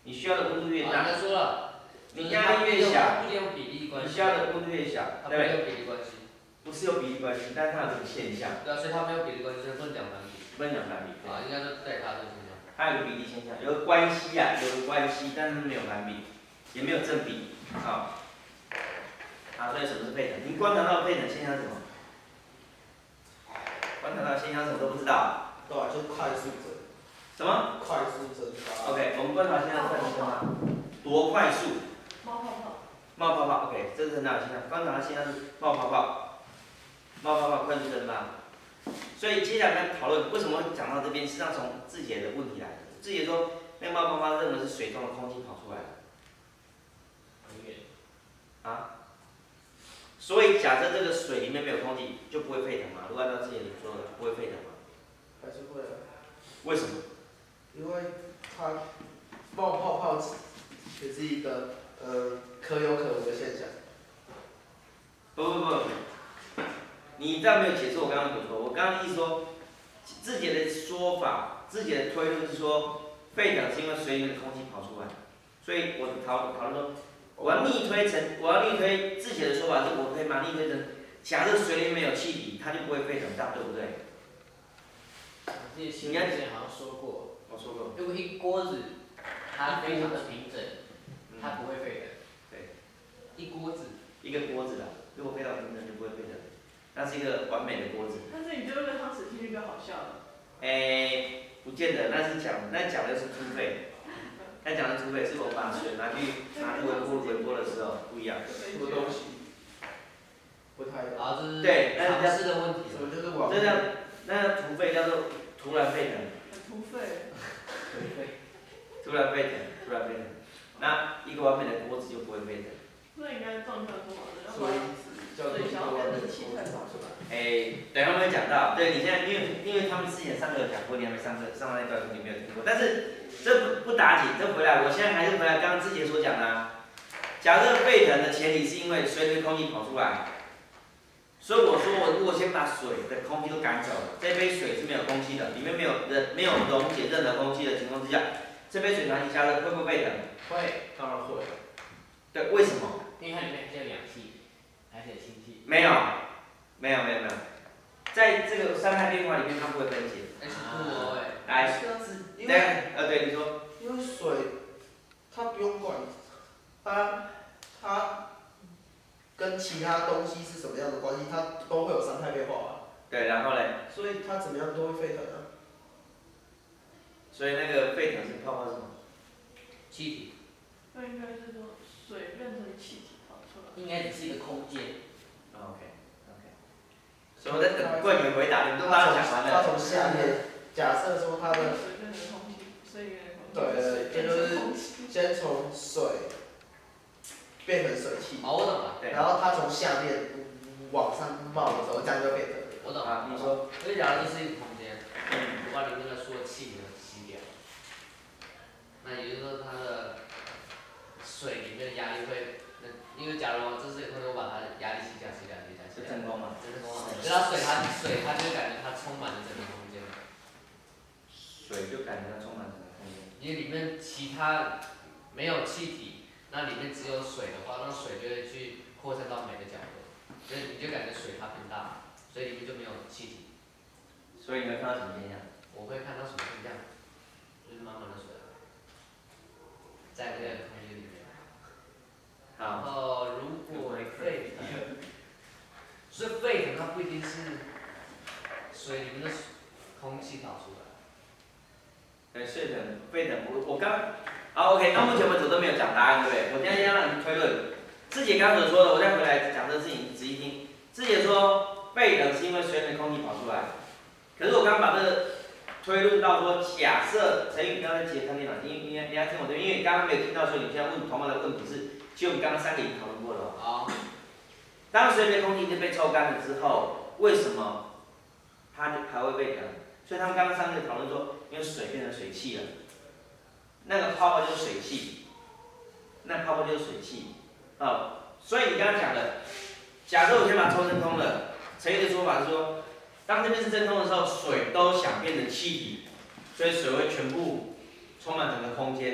你需要的温度越啊， 大， 应该说了， 你压力越小， 不一定有比例关系， 你需要的温度越小， 它没对不对？ 有比例关系。 不是有比例关系，但是它有这个现象， 对啊，所以它没有比例关系，所以不能讲反比。 不能讲反比。 啊，应该是对它这个现象。 它有个比例现象，有个关系啊，有个关系，但是没有反比，也没有正比，啊、啊，所以什么是沸腾？你观察到沸腾现象是什么？观察到现象什么都不知道？ 对啊，就是快速增， 什么快速增加。 ？OK， 我们观察现象沸腾是什么？多快速？ 冒泡泡。 冒泡泡。OK， 这是很好的现象。观察的现象是冒泡泡，冒泡泡快速蒸发。所以接下来我们讨论为什么会讲到这边，实际上从志杰的问题来的。志杰说，那个冒泡泡认为是水中的空气跑出来的。 很远。 啊，所以假设这个水里面没有空气，就不会沸腾嘛？如果按照之前所说的，不会沸腾嘛？ 还是会啊， 为什么？ 因为它冒泡泡也是一个呃可有可无的现象。 不不不，你这样没有解释我刚刚所说。我刚刚意思说，志杰的说法，志杰的推论是说，沸腾是因为水里面的空气跑出来，所以我讨讨论说，我要逆推成，我要逆推志杰的说法是，我可以把逆推成，假设水里面没有气体，它就不会沸腾，这样对不对？ 我记得新闻之前好像说过， 我说过。 如果一锅子它非常的平整，它不会沸腾。 对。 一锅子。 一个锅子啦，如果沸到平整就不会沸腾，那是一个完美的锅子。 但是你丢一个汤匙进去就好笑了。 诶、不见得，那是讲那讲的是突沸，那讲的突沸是我把水拿去拿去微波微波的时候不一样。 什么东西？不太一样。 啊，这是对那是尝试的问题。 什么就是往这叫那突沸叫做突然沸腾， 很突沸。 突然沸腾，突然沸腾。那一个完美的锅子就不会沸腾。 那应该是正确说法的，要不所以然叫做水想要变成气才跑出来。 诶、等一下我们会讲到，对你现在因为因为他们之前上课有讲过，你还没上课上那段你没有听过，但是这不不打紧，这回来，我现在还是回来刚刚之前所讲的、啊，假设沸腾的前提是因为水里面空气跑出来，所以我说我如果先把水的空气都赶走了，这杯水是没有空气的，里面没有人没有溶解任何空气的情况之下，这杯水拿去加热会不会沸腾？ 会。 当然会。 对，为什么？ 因为它里面还是有氧气，还是有氢气。 没有，没有没有没有，在这个三态变化里面它不会分解。 H 二 O 哎， 来， 是啊，因对， 为呃对，你说。 因为水，它不用管它它跟其他东西是什么样的关系，它都会有三态变化啊。 对，然后嘞， 所以它怎么样都会沸腾啊。 所以那个沸腾是泡泡是什么？ 气体。 那应该是说水变成气体跑出来。 应该只是一个空间。 OK OK。所以我在等过你们回答，你们都帮我讲完它了。 从下面，假设说它的， 水变成空气，水变成空气。 对对， 水变这就是成空气。 先从水变成水汽， 好，我懂了。 对。 然后它从下面往上冒的时候，这样就变成。 我懂了。 啊，你说。 所以假如这是一个空间，我把里面的所有气呢吸掉，那也就是说它的水里面的压力会，那因为假如这是一个空间，我把它的压力吸掉、吸掉、吸掉、吸是掉， 真空嘛？ 真空啊。所以它水它水它就会感觉它充满了整个空间， 水就感觉它充满整个空间。 因为里面其他没有气体，那里面只有水的话，那水就会去扩散到每个角落，所以你就感觉水它变大，所以里面就没有气体。 所以你会看到什么现象？ 我会看到什么现象？就是满满的水，在这个空间里面。然好。 后如果沸腾，所以沸腾它不一定是水里面的空气跑出来。 对，沸腾，沸腾，我我刚，好 OK， 到目前为止都没有讲答案，对不对？我现在先让你们推论。志姐刚刚所说的，我再回来讲这个事情，仔细听。志姐说沸腾是因为水里面空气跑出来，可是我刚刚把这个推论到说，假设陈宇刚刚在接看电脑，因因为你要听我这边，因为刚刚没有听到，所以你现在问同样的问题是，其实我们刚刚三个已经讨论过了。 好。 当水里面空气已经被抽干了之后，为什么它还会沸腾？所以他们刚刚上面讨论说，因为水变成水汽了，那个泡泡就是水汽，那泡泡就是水汽，哦，所以你刚刚讲的，假设我先把它抽真空了，陈毅的说法是说，当这边是真空的时候，水都想变成气体，所以水会全部充满整个空间，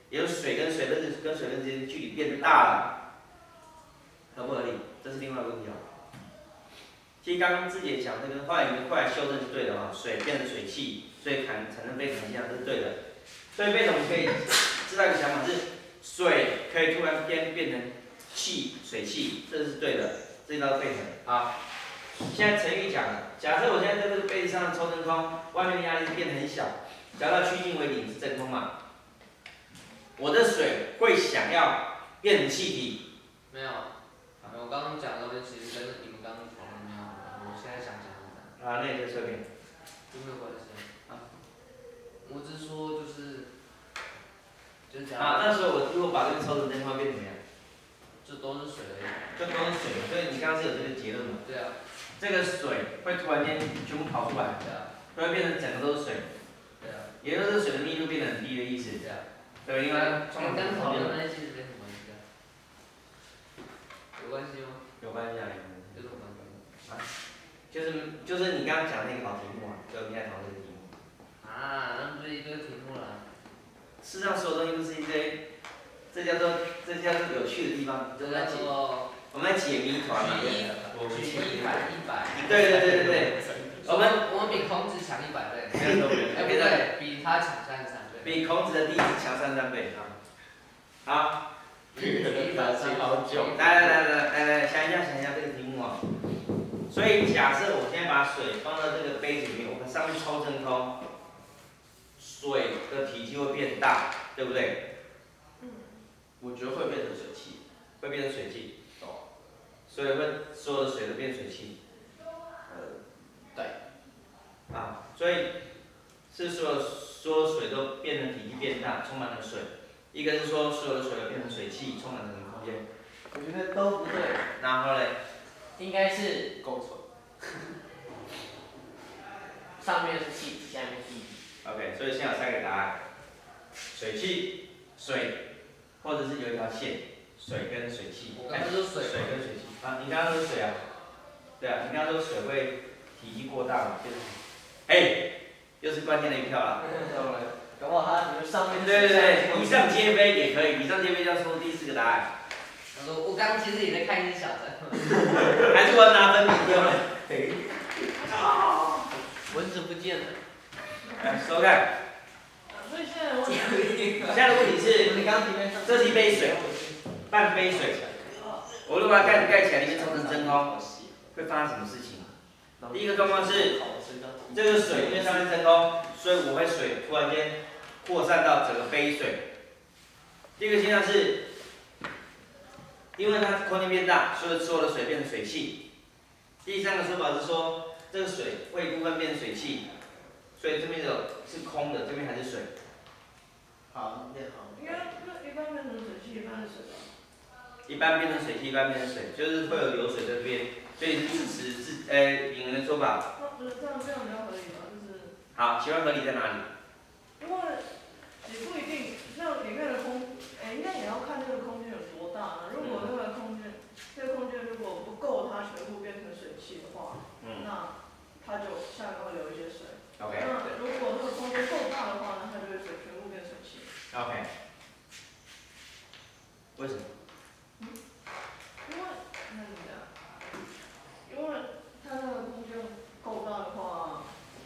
也就是水跟水跟跟水跟之间的距离变大了，合不合理？这是另外一个问题哦。其实刚刚志杰讲这个，后来你们后来修正是对的啊，水变成水汽，所以产产生非同现象，这是对的。所以为什么可以知道一个想法是，水可以突然间变成气，水汽，这是对的，这一道对的啊。现在成语讲了，假设我现在在这个杯子上抽真空，外面的压力变得很小，假到趋近为零是真空嘛？我的水会想要变成气体？ 没有，我刚刚讲的东西其实跟你们刚刚讨论没有，我现在想讲的。 啊，那你就随便。 有没有关系啊？ 我只是说就是，就是讲。 啊，那时候我如果把这个抽成真空变怎么样？ 就都是水而已。 就都是水，所以你刚刚是有这个结论嘛？ 对啊。 这个水会突然间全部跑出来， 对啊。 突然变成整个都是水。 对啊。 也就是水的密度变得很低的意思。 对啊。 对，因为它充满刚讨论空间。 那些其实没什么关系啊。有关系吗？ 有关系啊， 有什么关系？ 啊，就是就是你刚刚讲那个考题目啊，就你在讨论这个题目。 啊，那不是一堆题目啦。 世上所有东西都是一堆，这叫做这叫做有趣的地方， 这叫做我们在解谜团嘛。 举一，举一反一百。 对对对对对。我们我们比孔子强一百倍。 哎不对，比他强三十三倍。 比孔子的弟子强三十三倍啊。好。 举一反三好久。 来来来来来来，想一下想一下这个题目啊。所以假设我现在把水放到这个杯子里面，我们上面抽真空，水的体积会变大，对不对？ 嗯。 我觉得会变成水汽。 会变成水汽。哦。所以会所有的水都变水汽。 呃，对。 啊，所以是所有所有水都变成体积变大，充满了水。一个是说所有的水都变成水汽，充满了整个空间。 我觉得都不对。 然后嘞？ 应该是构成。 上面是气体，下面是液体。 OK， 所以现在有三个答案：水汽、水，或者是有一条线，水跟水汽。 我刚刚说水。 水跟水汽。啊，你刚刚说水啊？对啊，你刚刚说水会体积过大嘛？就是，哎，又是关键的一票了。 搞不好它你们上面。 对对对，以上皆非也可以，以上皆非要说第四个答案。 他说我刚刚其实也在看一只小的。 还是我拿粉笔丢了？ 蚊子不见了。 来，收看。 所以现在的问题， 现在的问题是，这是一杯水，半杯水。我如果把盖子盖起来，里面抽成真空，会发生什么事情？第一个状况是，这个水因为上面真空，所以我会水突然间扩散到整个杯水。第二个现象是，因为它空间变大，所以所有的水变成水汽。第三个说法是说，这个水会一部分变成水汽，所以这边有是空的，这边还是水。 好，念好。 应该一般变成水汽，一般是水吧？ 一般变成水汽，一般变成水，就是会有流水这边，所以是支持是呃引人的说法。 那不是这样这样比较合理吧？就是。 好，请问合理在哪里？ 因为也不一定，那里面的空，哎、欸，应该也要看这个空间有多大呢。如果那个空间，这个空间如果不够它全部变成水汽的话，嗯，那它就下面会留一些水。 OK。 那如果这个空间够大的话，那它就会水全部变水汽。 OK。为什么？ 嗯，因为那怎么样？因为它那个空间够大的话，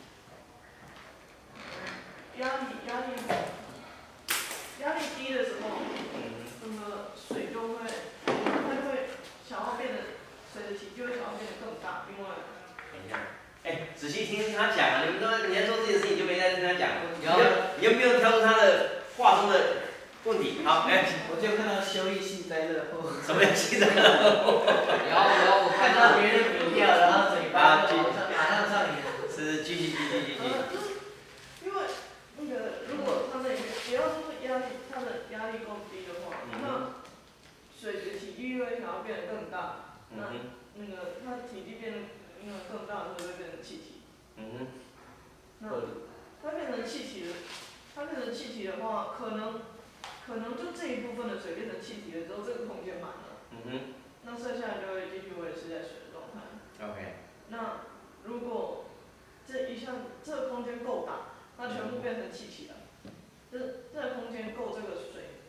压力压力压力低的时候，那么水就会，它就会想要变得水的体积会想要变得更大，因为。 等一下，哎，仔细听听他讲啊！你们都你在做这件事情就没在听他讲，你要你又没有挑出他的话中的问题。好，哎， 我就看到修理系在热乎。 什么叫系在热乎？ 然后然后我看到别人比掉，然后嘴巴就马上上瘾。 是继续继续继续。 因为那个如果它那里面只要是压力，它的压力够低的话，那水的体积会想要变得更大，那那个它体积变得因为更大的时候会变成气体。 嗯那它变成气体的，它变成气体的话，可能可能就这一部分的水变成气体了之后，这个空间满了。 嗯哼。 那剩下的就会继续维持在水的状态。 OK。 那如果这一项这个空间够大，它全部变成气体了，这这个空间够这个水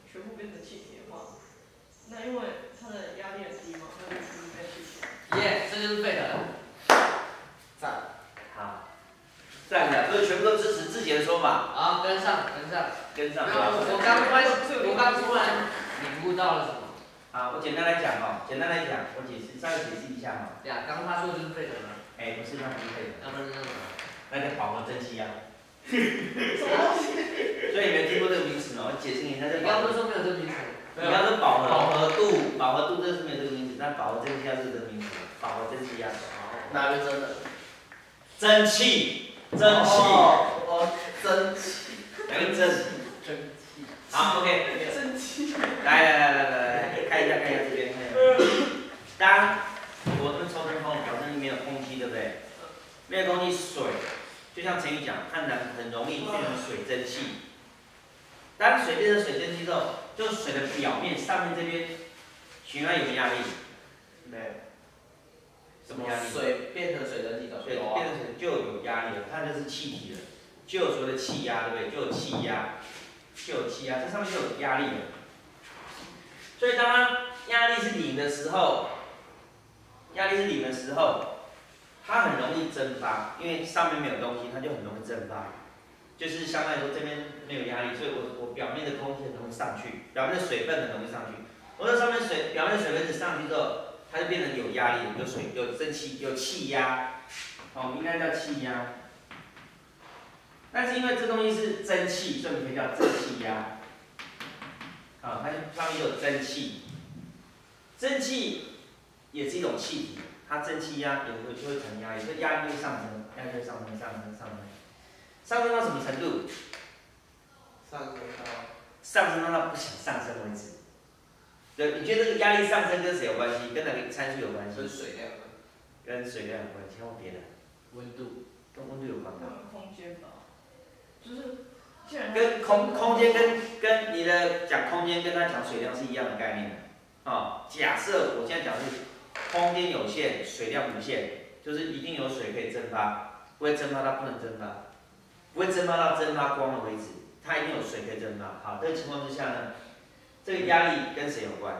就是废的。 赞。 好，赞的，所以全部都支持志杰的说法， 好，跟上，跟上。 跟上。 没有，我刚突然，我刚突然领悟到了什么？ 啊，我简单来讲哦，简单来讲，我解释，稍微解释一下哦。 对啊，刚刚他说的就是废的吗？ 哎，不是，那不是废的， 要不然是那什么？ 那叫饱和蒸汽压。 什么东西？ 所以你没听过这个名词哦，我解释你，那叫你刚刚不是说没有这个名词？ 你刚说饱和饱和度，饱和度这是没有这个名词，但饱和蒸汽压是这个名词，饱和蒸汽压。 哪个真的？ 蒸汽，蒸汽， 哦，蒸汽。 哪个蒸？ 蒸汽。 好 ，OK。 生气。 来来来来来来，看一下看一下这边，看一下。当我们抽真空，表示没有空气，对不对？没有空气，水，就像成语讲，它能很容易变成水蒸气。当水变成水蒸气之后，就水的表面上面这边，循环有没有压力？ 没有。 什么压力？ 水变成水蒸气的。 水变成水就有压力了，它就是气体了，就有所谓的气压，对不对？就有气压，就有气压，这上面就有压力了。所以当它压力是零的时候，压力是零的时候，它很容易蒸发，因为上面没有东西，它就很容易蒸发。就是相对来说这边没有压力，所以我我表面的空气很容易上去，表面的水分很容易上去。我这上面水表面水分子上去之后，它就变成有压力，有水有蒸汽有气压，哦，应该叫气压。但是因为这东西是蒸汽，所以我们可以叫蒸汽压。啊，它上面就有蒸汽，蒸汽也是一种气体，它蒸汽压也会就会产生压力，所以压力会上升，压力会上升，上升，上升，上升到什么程度？ 上升到上升到它不想上升为止。对，你觉得这个压力上升跟谁有关系？跟哪个参数有关系？ 跟水量的。 跟水量有关系，或别的？ 温度。 跟温度有关吗？ 跟空间吧，就是既然跟空空间跟跟你的讲空间跟他讲水量是一样的概念的。哦，假设我现在讲的是空间有限，水量无限，就是一定有水可以蒸发，不会蒸发到不能蒸发，不会蒸发到蒸发光了为止，它一定有水可以蒸发。好，这个情况之下呢，这个压力跟谁有关？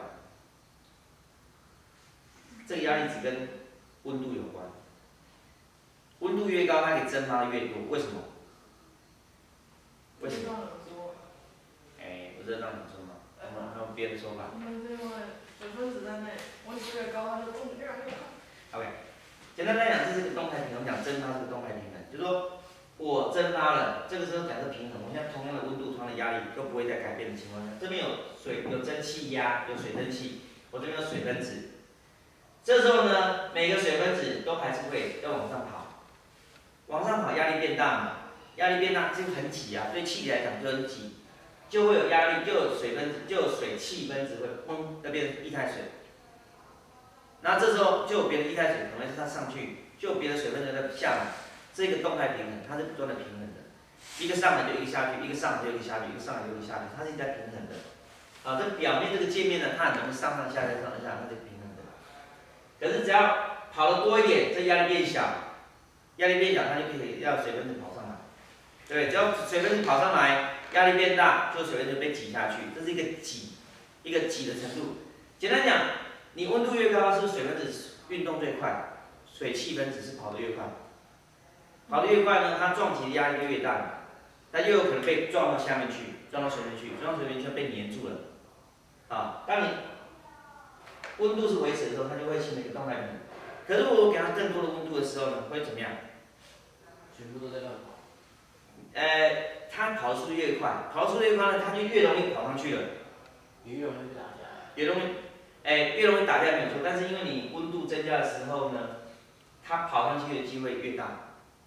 这个压力只跟温度有关。温度越高，它可以蒸发的越多，为什么？为什么？哎，不是让你说嘛，还有别的说法。 因为水分子在内，温度越高，它就动越来越快。 OK， 简单来讲，这是个动态平衡，讲蒸发是个动态平衡，就是说我蒸发了，这个时候假设平衡，我现在同样的温度、同样的压力都不会再改变的情况下，这边有水有蒸汽压，有水蒸气，我这边有水分子，这时候呢，每个水分子都还是会要往上跑，往上跑压力变大嘛，压力变大就很挤啊，对气体来讲就很挤，就会有压力，就有水分子，就有水汽分子会砰，那变成液态水。然后这时候就有别的液态水可能是它上去，就有别的水分子在下来，这个动态平衡，它是不断的平衡的，一个上来就一个下去，一个上来就一个下去，一个上来就一个下去，它是一直在平衡的。啊，这表面这个界面呢，它很容易上上下下上上下下，它是平衡的。可是只要跑得多一点，这压力变小，压力变小，它就可以让水分子跑上来。对，只要水分子跑上来，压力变大，就水分子被挤下去，这是一个挤，一个挤的程度。简单讲，你温度越高，是不是水分子运动最快？水汽分子是跑得越快，跑得越快呢，它撞击的压力就越大，它又有可能被撞到下面去，撞到水面去，撞到水面就被粘住了。啊，当你温度是维持的时候，它就会形成一个动态平衡。可是我给它更多的温度的时候呢，会怎么样？ 全部都在乱跑。 呃，它跑的速度越快，跑的速度越快呢，它就越容易跑上去了。 也越容易被打下来。 越容易，哎，越容易打下来没有错，但是因为你温度增加的时候呢，它跑上去的机会越大。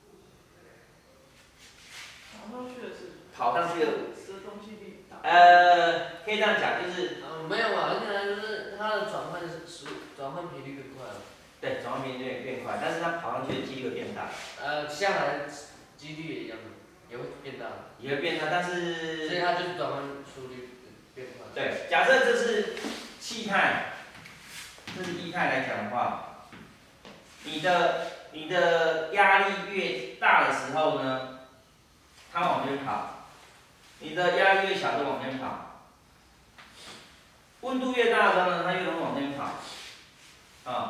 跑上去的是跑上去的是东西比大。 呃，可以这样讲，就是嗯，没有嘛，而且呢，就是它的转换是速转换频率更快了。 对，转换频率变快，但是它跑上去的几率会变大。 呃，下来的几率也一样的，也会变大。 也会变大，但是。 所以它就是转换速率变快。 对，假设这是气态，这是液态来讲的话，你的你的压力越大的时候呢，它往这边跑；你的压力越小，就往这边跑。温度越大的时候呢，它越容易往这边跑。啊，温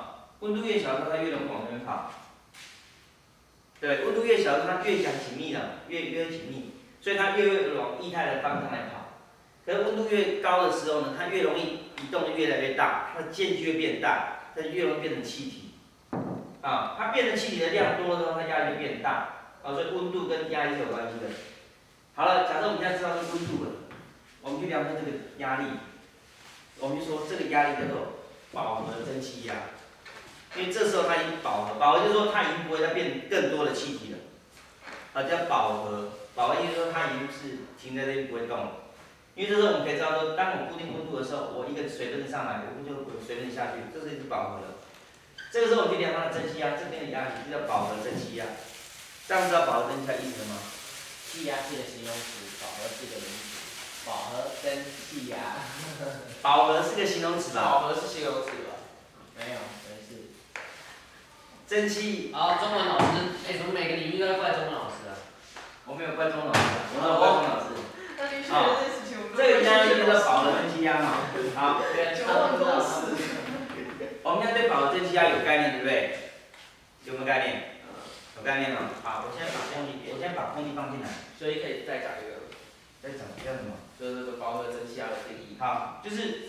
温度越小的时候，它越容易往那边跑。对，温度越小的时候，它越讲紧密了，越越紧密，所以它越会往液态的方向来跑。可是温度越高的时候呢，它越容易移动的越来越大，它的间距会变大，它就越容易变成气体。啊，它变成气体的量多的话，它压力就变大。啊，所以温度跟压力是有关系的。好了，假设我们现在知道是温度了，我们去量测这个压力，我们就说这个压力叫做饱和蒸汽压，因为这时候它已经饱和，饱和就是说它已经不会再变更多的气体了，啊叫饱和，饱和意思说它已经是停在这边不会动了。因为这时候我们可以知道说，当我固定温度的时候，我一个水分子上来，我们就有水分子下去，这是已经饱和了。这个时候我们去量它的蒸汽压，这边的压力就叫饱和蒸汽压。这样知道饱和蒸汽压意思了吗？ 气压是个形容词，饱和是个名词。饱和蒸汽压。 饱和是个形容词吧？ 饱和是形容词吧？ 没有，没事。 蒸汽。 好，中文老师，哎、怎么每个领域都要怪中文老师啊？ 我没有怪中文老师啊，我没有怪中文老师。 那你学的这事情，我们这个压力叫饱和蒸汽压嘛。好， 九万多次。 我们现在对饱和蒸汽压有概念，对不对？有没有概念？有概念了。好，我现在把空气，我先把空气放进来。 所以可以再讲一个， 再讲叫什么？ 就是这个饱和蒸汽压的定义。 好，就是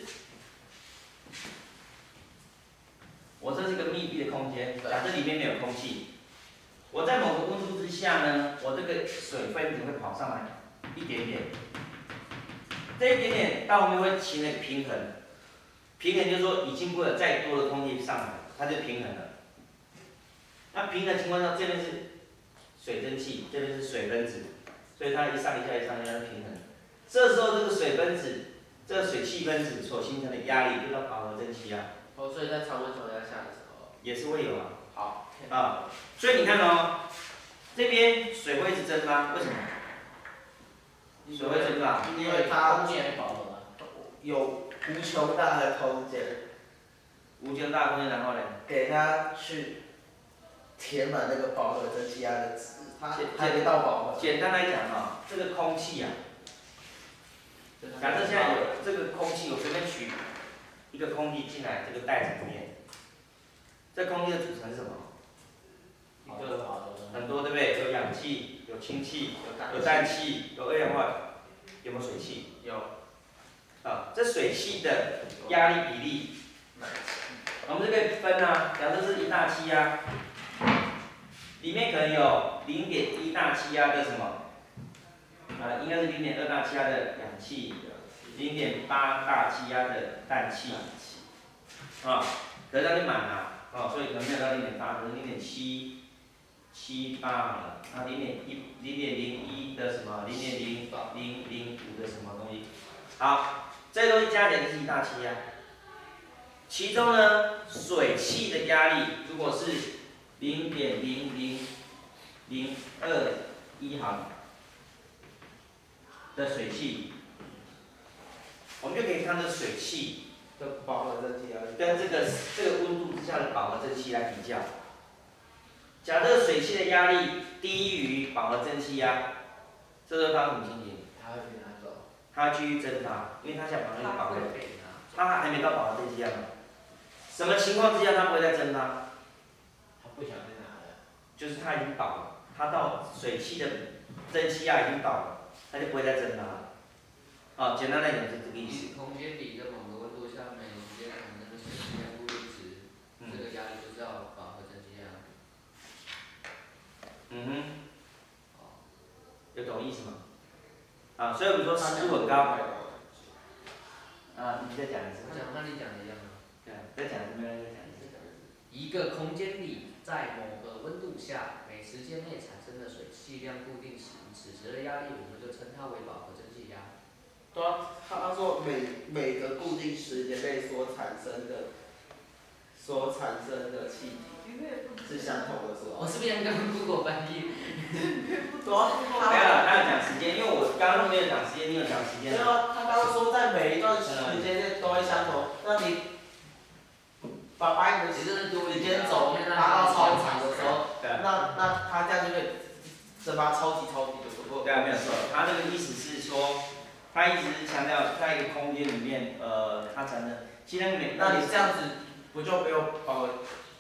我这是一个密闭的空间，假设里面没有空气，我在某个温度之下呢，我这个水分子会跑上来一点点，这一点点到后面会形成平衡，平衡就是说已经不会有再多的空气上来，它就平衡了。那平衡情况下，这边是水蒸气，这边是水分子，所以它一上一下一上一下是平衡。这时候这个水分子，这个水汽分子所形成的压力就叫饱和蒸汽压。 哦，所以在常温状态下的时候， 也是会有啊。 好。 啊，所以你看哦，这边水会一直蒸发，为什么？水会蒸发， 因为它空气也饱和啊。 有无穷大的空间， 无穷大的空间，然后呢？ 给它去填满那个饱和蒸汽压的值，它简还没到饱和。 简单来讲啊，这个空气啊，假设现在有这个空气，我随便取一个空气进来这个袋子里面，这空气的组成是什么？ 好多好多。 很多对不对？有氧气，有氢气，有氮气，有二氧化，有没有水汽？ 有。 啊，这水汽的压力比例，我们就可以分啊。假设是一大气压，里面可能有零点一大气压的什么？啊，应该是零点二大气压的氧气，零点八大气压的氮气。啊，可是它就满了，哦，所以可能没有到零点八，可能零点七。七八好了，啊零点一零点零一的什么零点零零零五的什么东西，好，这些东西加起来就是一大气压。其中呢，水汽的压力如果是零点零零零二一毫的水汽，我们就可以看这水汽的饱和蒸汽压跟这个这个温度之下的饱和蒸汽来比较。假设水汽的压力低于饱和蒸汽压，这时候发生什么情形？ 它会被拿走。 它继续蒸发，因为它想把那个饱和，它还没到饱和蒸汽压嘛。什么情况之下它不会再蒸发？ 它不想再拿了。 就是它已经饱了，它到水汽的蒸汽压已经饱了，它就不会再蒸发了。哦，简单来讲是这个意思。 空间里的某个温度下，每时间产生的水汽跟固定值，这个压力就叫饱和蒸汽压。 嗯哼，有懂意思吗？啊，所以我们说湿度很高。啊，你再讲一次。 我想和你讲的一样吗？ 对，再讲一次，没有再讲一次。 一个空间里，在某个温度下，每时间内产生的水汽量固定时，此时的压力我们就称它为饱和蒸汽压。 对啊，他说每每个固定时间内所产生的所产生的气体是相同的，是吧？ 我是不是应该用 Google 翻译？ 对啊， 没有了，他有讲时间，因为我刚刚没有讲时间，你有讲时间。 对啊，他刚刚说在每一段时间内都会相同，那你把把你的时间轴拉到超长的时候，那那它这样就会蒸发超级超级的多。 对啊，没有错。他这个意思是说，他一直强调在一个空间里面，呃，它才能，其实每， 那你这样子不就没有饱和蒸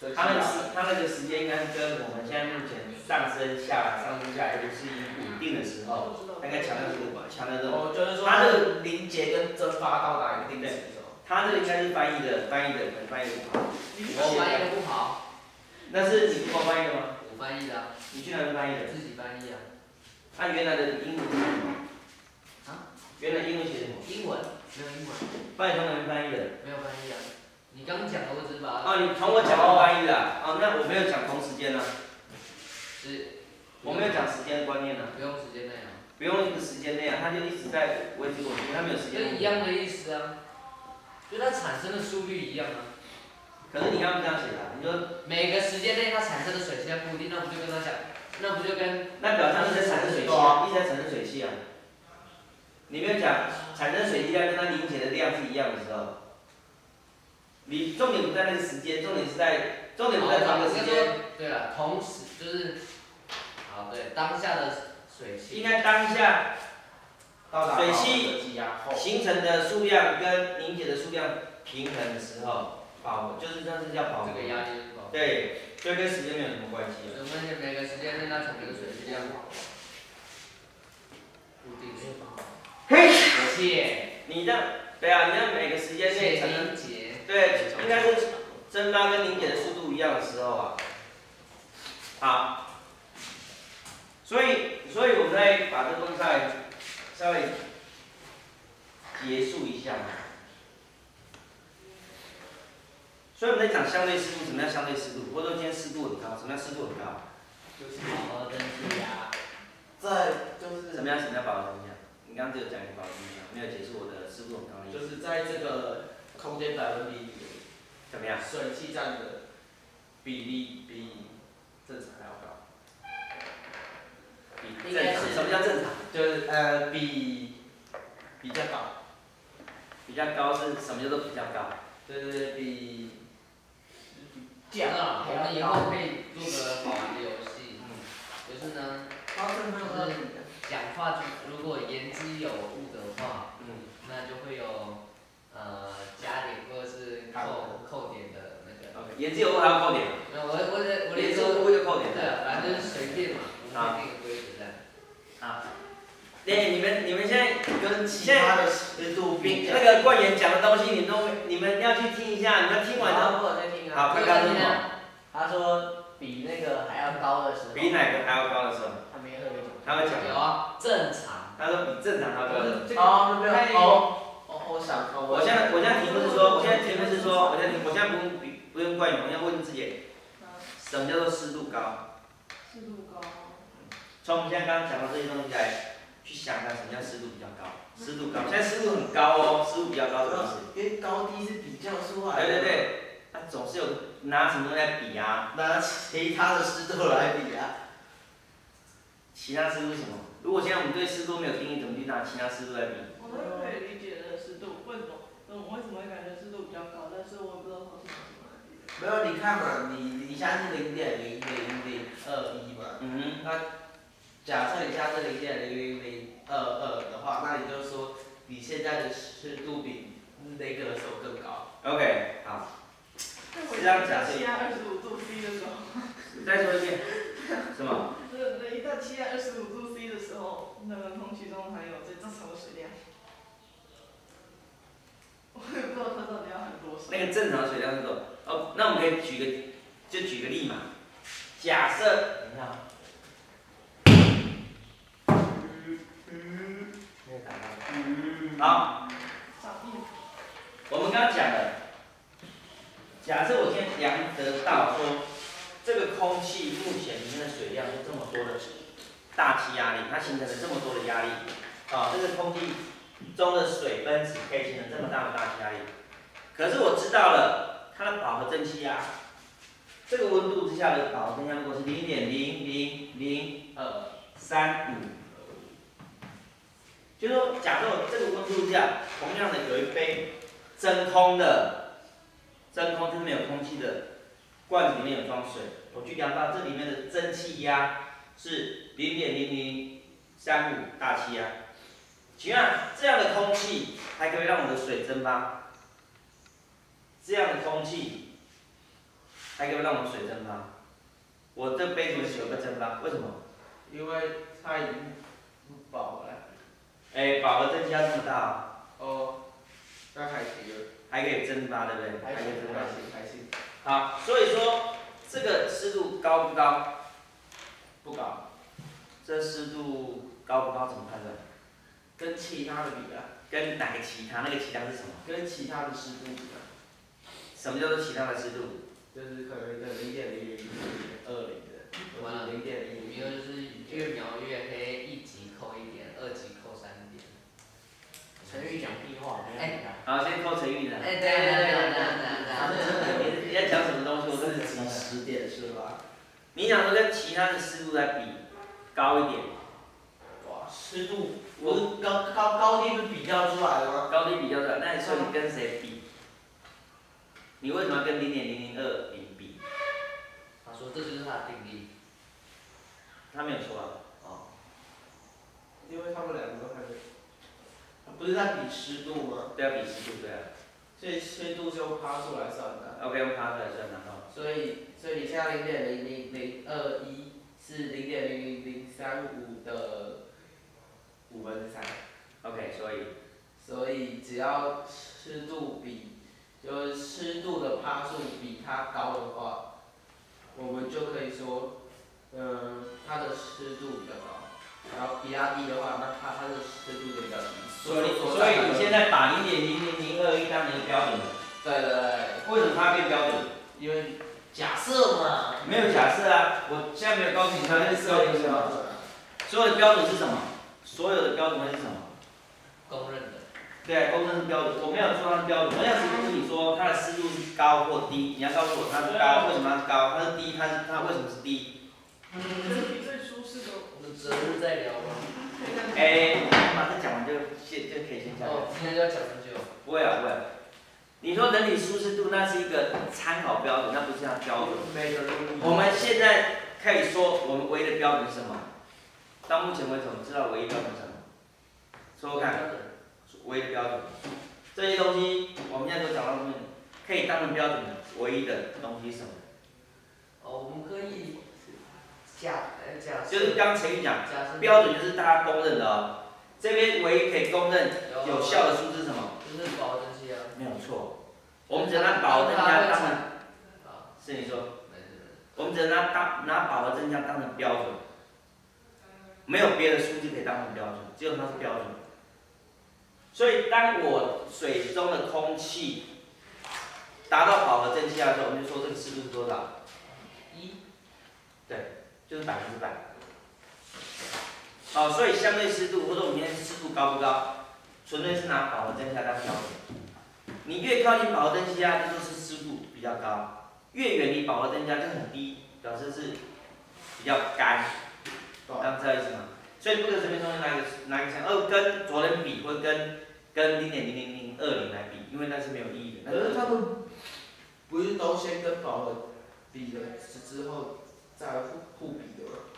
水汽它那个啊时它那个时间应该跟我们现在目前上升下来、上升下来，不是一稳定的时候，大概强调这个强调这个。 哦，就是说它这个凝结跟蒸发到达一个定值的时候。 它这个应该是翻译的，翻译的可能翻译的不好。 我翻译的不好， 那是你帮我翻译的吗？ 我翻译的啊， 你去哪边翻译的？ 自己翻译啊。 那、原来的英文是什么？ 啊？ 原来英文写什么？ 英文没有英文， 帮你从哪边翻译的？ 没有翻译啊。你刚讲的我只是把它。 哦，你从我讲到翻译的啊？哦，那我没有讲同时间呢、 是。 我没有讲时间观念呢、 不用时间内啊。 不用一个时间内啊，他就一直在维持我觉得他没有时间。 就一样的意思啊，就它产生的速率一样啊。 可是你刚刚这样写的、啊，你说每个时间内它产生的水汽要固定，那不就跟他讲，那不就跟那表上一直在产生水汽啊，一直在产生水汽啊。你没有讲产生水汽量跟它凝结的量是一样的时候，你重点不在那个时间，重点是在重点不在同一个时间。 对了，同时就是，好对，当下的水汽。 应该当下水汽积压后形成的数量跟凝结的数量平衡的时候，饱和就是这是叫饱和。 这个压力就是饱和。 对，所以跟时间没有什么关系。 我们每个时间内它产生的水汽量固定是饱和。 嘿， 水汽。 你的对啊，你的每个时间内产生凝结。 对，应该是蒸发跟凝结的速度一样的时候啊。好，所以所以我们再把这个东西稍微结束一下。所以我们在讲相对湿度，什么叫相对湿度？或者说今天湿度很高，什么叫湿度很高？ 就是饱和蒸汽啊。 在就是什么样什么叫饱和蒸汽啊？你刚刚只有讲一个饱和蒸汽，没有解释我的湿度很高的意思。 就是在这个空间百分比里， 怎么样？ 水汽占的比例比正常还要高。 比正常？什么叫正常？ 就是呃比比较高。 比较高是什么叫做比较高？ 对对对，比讲啊，我们以后可以做个好玩的游戏， 嗯， 就是呢， 高正就常是讲话如果言之有物的话， 嗯， 那就会有呃加点或者是扣扣点的那个。 OK，言之有物还要扣点。 没有，我我的我的言之说， 无物就扣点。 对啊，反正就是随便嘛，我们定个规则这样。 啊。对，你们你们现在跟其他的湿度比那个冠言讲的东西，你们都你们要去听一下，你们听完之后， 我有在听啊。 好，看看是什么？ 他说比那个还要高的时候。 比哪个还要高的时候？ 他没特别讲。 他会讲。 有啊，正常。 他说比正常还要高的。 哦，没有哦。哦，我想， 我现在我现在题目是说，我现在题目是说，我现在题我现在不用比不用冠言，我要问自己，什么叫做湿度高？ 湿度高。 从我们现在刚刚讲到这些东西来。去想看什么叫湿度比较高，湿度高，现在湿度很高哦，湿度比较高什么意思？ 因为高低是比较出来的。 对对对，它总是有拿什么东西来比啊？ 拿其他的湿度来比啊。 其他湿度是什么？如果现在我们对湿度没有定义，怎么去拿其他湿度来比？ 我大概可以理解的湿度，为什么？嗯，为什么会感觉湿度比较高？但是我也不知道它是什么来比的。 没有，你看嘛，你你现在是零点零零零二一嘛， 嗯哼。 那假设你现在是零点零零零二二的话，那你就说你现在的湿度比那个的时候更高。 OK， 好。 这样假设。气压二十五度 C 的时候。 再说一遍。什么？ 就是一到气压二十五度 C 的时候，那个空气中含有最正常的水量。我也不知道它到底要含多少。 那个正常的水量是多少？哦，那我们可以举个，就举个例嘛。假设，等一下。好，我们刚刚讲了，假设我今天量得到说，这个空气目前里面的水量是这么多的大气压力，它形成了这么多的压力，啊，这个空气中的水分子可以形成这么大的大气压力。可是我知道了它的饱和蒸汽压，这个温度之下的饱和蒸汽压如果是零点零零零二三五。就是说，假设我这个温度下，同样的有一杯真空的，真空就是没有空气的罐子里面有装水，我去量到这里面的蒸汽压是零点零零三五大气压。请问这样的空气还可以让我的水蒸发？这样的空气还可以让我们水蒸发。我这杯子的水会蒸发，为什么？ 因为它已经饱了。 哎，饱和增加这么大哦，那还行了。 还可以蒸发，对不对？ 还行可以蒸发。 还行还行。 好，所以说这个湿度高不高？ 不高。 这湿度高不高？怎么判断？ 跟其他的比啊。 跟哪个其他？那个其他是什么？ 跟其他的湿度比啊。 什么叫做其他的湿度？ 就是可能一个零点零零零二零的，或者零点零你就是越描越黑，一级扣一点，二级扣三点。 陈玉讲屁话，没哎有好，先扣陈玉的。 哎，对对对对对对。 你你在讲什么东西？我真的四级十点是吧？ 你想说跟其他的湿度来比高一点？ 哇，湿度不是高高高低是比较出来的吗？ 高低比较出来，那你说你跟谁比？你为什么要跟零点零零二零比？ 他说这就是他的定义。 他没有说啊。 哦。 因为他们两个都还没，不是在比湿度吗？ 对啊，比湿度对啊。 所以湿度是用趴数来算的。 OK， 用趴出来算，然后。 所以，所以你现在零点零零零二一是零点零零零三五的五分之三。 OK， 所以。 所以只要湿度比，就是湿度的趴数比它高的话，我们就可以说，嗯，它的湿度比较高。然后比它低的话，那它它的湿度就比较低。 所以，所以你现在把零点零零零二一当成一个标准。 对对对。 为什么它变标准？ 因为假设嘛。 没有假设啊，我现在没有告诉你它是标准是吗？所有的标准是什么？所有的标准会是什么？ 公认的。 对，公认是标准。我没有说它是标准，我要只跟你说它的湿度是高或低，你要告诉我它是高，为什么它是高？它是低，它是它为什么是低？ 人体最舒适的。 我们择日再聊吗？ 哎，马上讲完就先就可以先下。 哦，今天要讲很久。 不会啊，不会。你说人体舒适度那是一个参考标准，那不是它标准。我们现在可以说我们唯一的标准是什么？到目前为止，我们知道唯一标准是什么？说说看。唯一的标准，这些东西我们现在都讲到后面，可以当成标准的唯一的东西是什么？ 哦，我们可以假呃假设。 就是刚陈宇讲，标准就是大家公认的哦。这边唯一可以公认有效的数字是什么？ 就是饱和蒸汽啊。 没有错，我们只能拿饱和增加当成。是你说。我们只能拿当拿饱和增加当成标准，没有别的数字可以当成标准，只有它是标准。所以，当我水中的空气达到饱和蒸汽的时候，我们就说这个湿度是多少？一。对，就是百分之百。好，所以相对湿度，或者我们今天湿度高不高，纯粹是拿饱和蒸汽当标准。你越靠近饱和蒸汽压，就说是湿度比较高；越远离饱和蒸汽压就很低，表示是比较干。这样知道意思吗？所以不可以随便说拿一个拿一个项，二跟左人比，或者跟跟零点零零零二零来比，因为那是没有意义的。 可是他们不是都先跟饱和比了之后再互互比的吗？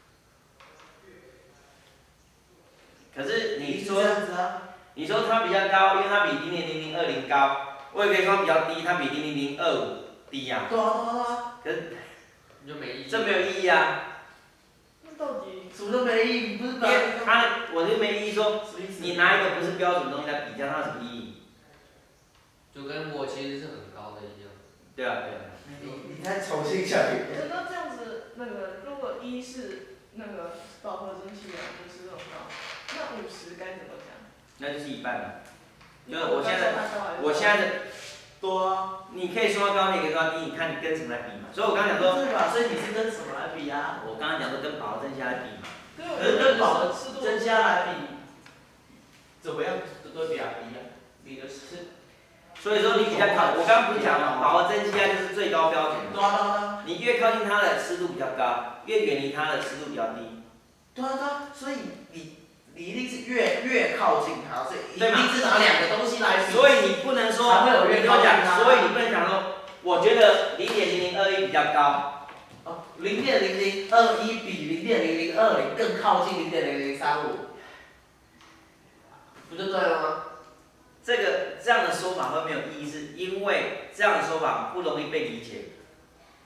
可是你说， 这样子啊， 你说它比较高，因为它比零点零零二零高，我也可以说比较低，它比零零零二五低呀。 对啊对啊。 可是， 就没意义。 这没有意义啊。 那到底什么都没意义，不是因为它，我就没意义说，你拿一个不是标准的东西来比较，它有什么意义？ 就跟我其实是很高的一样。 对啊，对啊。 你你再重新讲一遍。 那这样子，那个如果一是那个饱和蒸汽两个是很高，那五十该怎么讲？ 那就是一半了。就是我现在，我现在的， 多啊。 你可以说高，你也可以说低，你看你跟什么来比嘛。所以我刚刚讲说， 对吧？所以你是跟什么来比啊？ 我刚刚讲说跟饱和蒸汽来比嘛。 可是跟饱和蒸汽来比，怎么样都比它低啊？你的是。 所以说你比较靠，我刚刚不是讲了，饱和蒸汽压就是最高标准。 对啊对啊。 你越靠近它的湿度比较高，越远离它的湿度比较低。 对啊对啊，所以你你一定是越越靠近它，所以一定是拿两个东西来比。 所以你不能说， 才会有越靠近它。 所以你不能讲说，我觉得零点零零二一比较高。 哦，零点零零二一比零点零零二零更靠近零点零零三五，不就对了吗？ 这个这样的说法会没有意义，是因为这样的说法不容易被理解。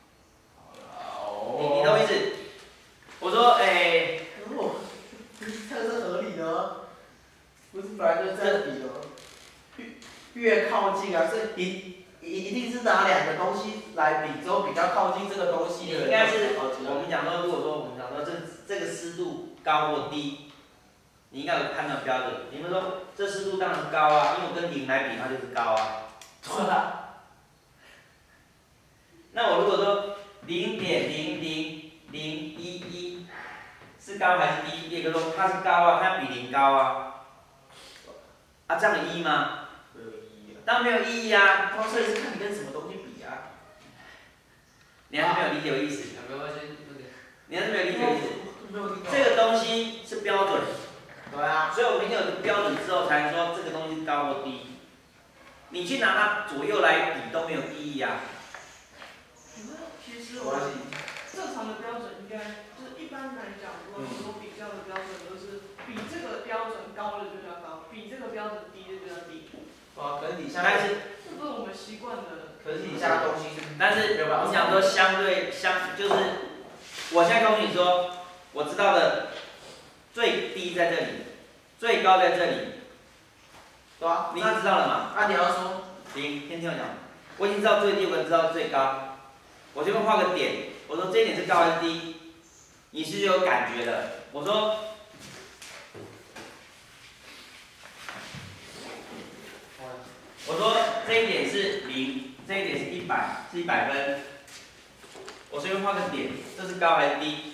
近啊，是一一一定是拿两个东西来比，之后比较靠近这个东西的人应该是靠近啊我们讲说，如果说我们讲说这这个湿度高或低，你应该有判断标准。你们说这湿度当然高啊，因为我跟零来比，它就是高啊。 对啊。 那我如果说零点零零零一一是高还是低？也就是说它是高啊，它比零高啊。啊，这样有意义吗？ 没有意义啊。 当然没有意义啊。 所以是看你跟什么东西比啊。 你还是没有理解我意思。 没关系，那个。 你还是没有理解我意思。 没有理解。 这个东西是标准。 对啊。 所以我们有个标准之后，才能说这个东西是高或低。你去拿它左右来比都没有意义啊。 其实我们正常的标准应该就是一般来讲，如果说比较的标准都是比这个标准高的就叫高，比这个标准低的就叫低。 啊，可是你像， 但是这不是我们习惯的。 可是你下的东西是， 但是你想说相对相就是，我现在告诉你说，我知道的最低在这里，最高在这里。 对啊。 你已经知道了嘛？ 那、啊、你要说， 行，先听我讲。我已经知道最低，我知道最高。我这边画个点，我说这一点是高还是低？你是有感觉的。我说，我说这一点是零，这一点是一百，是一百分。我随便画个点，这是高还是低？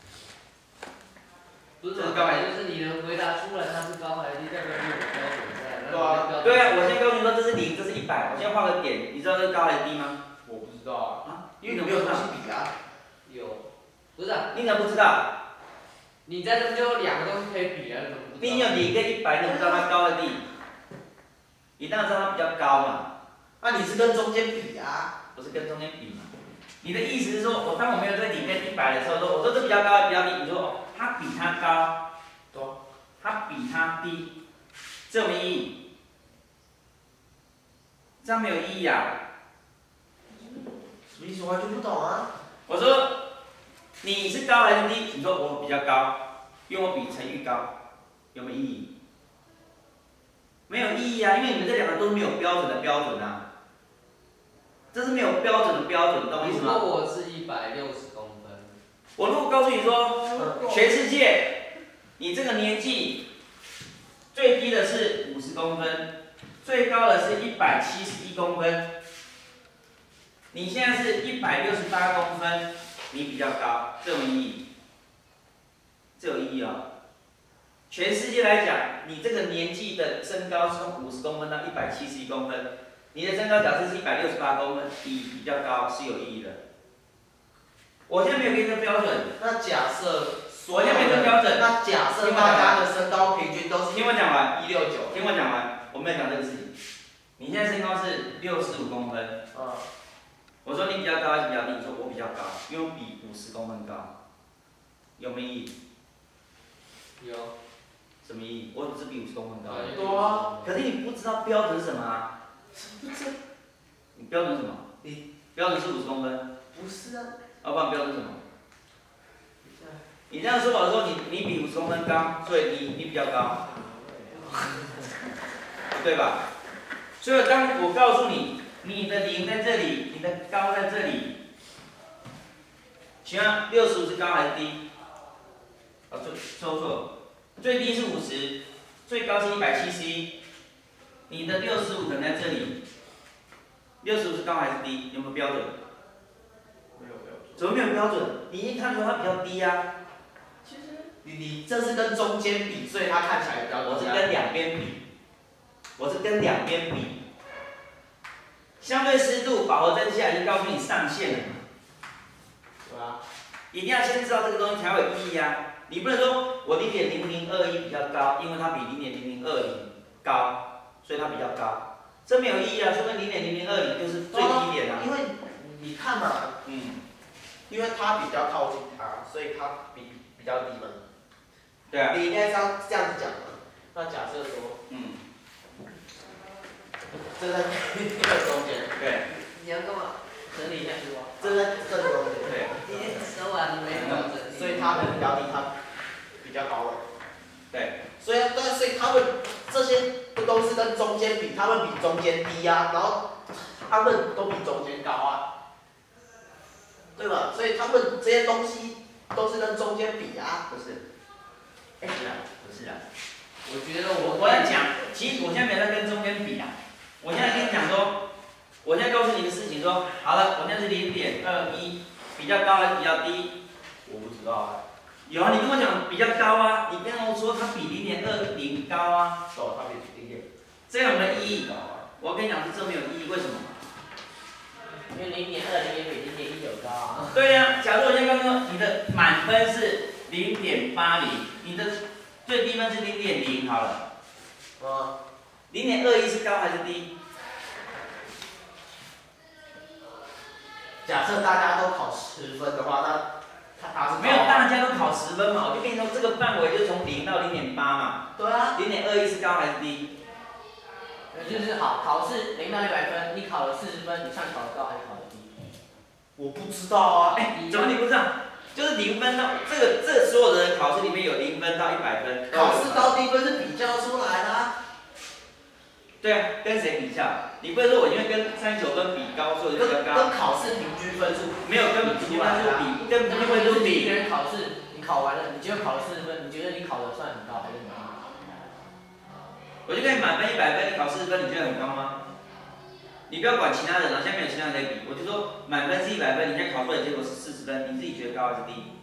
不是这是高还是就是你能回答出来它是高还是低，代表你有标准在。 对啊。 对啊，我现在告诉你说这是零，这是一百，我现在画个点，你知道这是高还是低吗？ 我不知道啊。 啊？ 因为你没有东西比啊。 有。不是、啊。 你怎么不知道？ 你在这就有两个东西可以比啊，你怎么不知道？ 你有零跟一百，你怎么知道它高还是低？你当然知道它比较高嘛。 那、啊、你是跟中间比啊？ 不是跟中间比嘛？你的意思是说，我当我没有这零跟一百的时候，说我说这比较高还是比较低？你说哦，它比它高， 对、啊。 它比它低，这有没有意义？这样没有意义啊。 什么意思？我完全不懂啊。 我说你是高还是低？你说我比较高，因为我比陈玉高，有没有意义？没有意义啊，因为你们这两个都没有标准的标准啊。这是没有标准的标准，懂我意思吗？ 如果我是一百六十公分， 我如果告诉你说，全世界你这个年纪最低的是五十公分，最高的是一百七十一公分，你现在是一百六十八公分，你比较高，这有意义？这有意义哦。全世界来讲，你这个年纪的身高是从五十公分到一百七十一公分。你的身高假设是一百六十八公分，比比较高是有意义的。我现在没有给你这个标准。 那假设， 我现在没有这个标准。 那假设大家的身高平均都是， 听我讲完， 一六九。 听我讲完，我没有讲这个事情。你现在身高是六十五公分。 嗯。 我说你比较高还是比较低？你说我比较高，因为我比五十公分高。有没有意义？ 有。 什么意义？我只是比五十公分高。 多啊。 可是你不知道标准是什么啊？ 不是。 你标准是什么？ 你标准是五十公分。 不是啊。 要不然标准是什么？你这样说法说你你比五十公分高，所以你你比较高，对吧？所以当我告诉你你的零在这里，你的高在这里，请问六十五是高还是低？啊，错错错，最低是五十，最高是一百七十一，你的六十五可能在这里。六十五是高还是低？有没有标准？ 没有标准。 怎么没有标准？你一看出它比较低啊。 其实你你这是跟中间比，所以它看起来比较低。 我是跟两边比，我是跟两边比。相对湿度饱和蒸汽已经告诉你上限了嘛。 对啊。 一定要先知道这个东西才有意义啊！你不能说我零点零零二一比较高，因为它比零点零零二零高，所以它比较高。这没有意义啊，说明零点零零二零就是最低点啊。 因为你看嘛， 嗯， 因为它比较靠近它，所以它比比较低嘛。 对啊。 你应该是要这样子讲嘛。那假设说， 嗯， 这在这个中间。 对。 你要干嘛？整理一下是吧？ 这在这个中间。 对。 你说完没有整理？ 所以它的比较低，它比较高了。 对。 所以，但所以他们这些的都是跟中间比，他们比中间低啊，然后他们都比中间高啊，对吧？所以他们这些东西都是跟中间比啊。 不是，哎，不是啊，不是啊。 我觉得我我我在讲，其实我现在没有在跟中间比啊，我现在跟你讲说，我现在告诉你一个事情说，好了，我现在是零点二一，比较高还是比较低？ 我不知道啊。 有啊，你跟我讲比较高啊，你跟我说它比零点二零高啊， 走，它比零点这有没有意义？ 高啊。 我跟你讲是这没有意义，为什么？ 因为零点二零也比零点一有高啊。 对呀、啊，假如我现在刚说你的满分是零点八零，你的最低分是零点零好了， 嗯。 零点二一是高还是低？ 假设大家都考十分的话，那他他是没有，大家都考十分嘛，我就跟你说这个范围就是从零到零点八嘛。 对啊。 零点二一是高还是低？ 就是好，考试零到一百分，你考了四十分，你算考得高还是考得低？ 我不知道啊。 哎、欸，怎么你不知道？就是零分到这个这所有的考试里面有零分到一百分。 考试高低分是比较出来的啊。 对啊，跟谁比较？你不能说我因为跟三十九分比高，所以我就比较高。 跟考试平均分数没有跟平均分数比，跟平均分数比。 别人考试，你考完了，你觉得考了四十分，你觉得你考的算很高还是很低？ 我就跟你满分一百分，你考四十分，你觉得很高吗？你不要管其他人啊，现在没有其他人可以比。我就说满分是一百分，你现在考出来的结果是四十分，你自己觉得高还是低？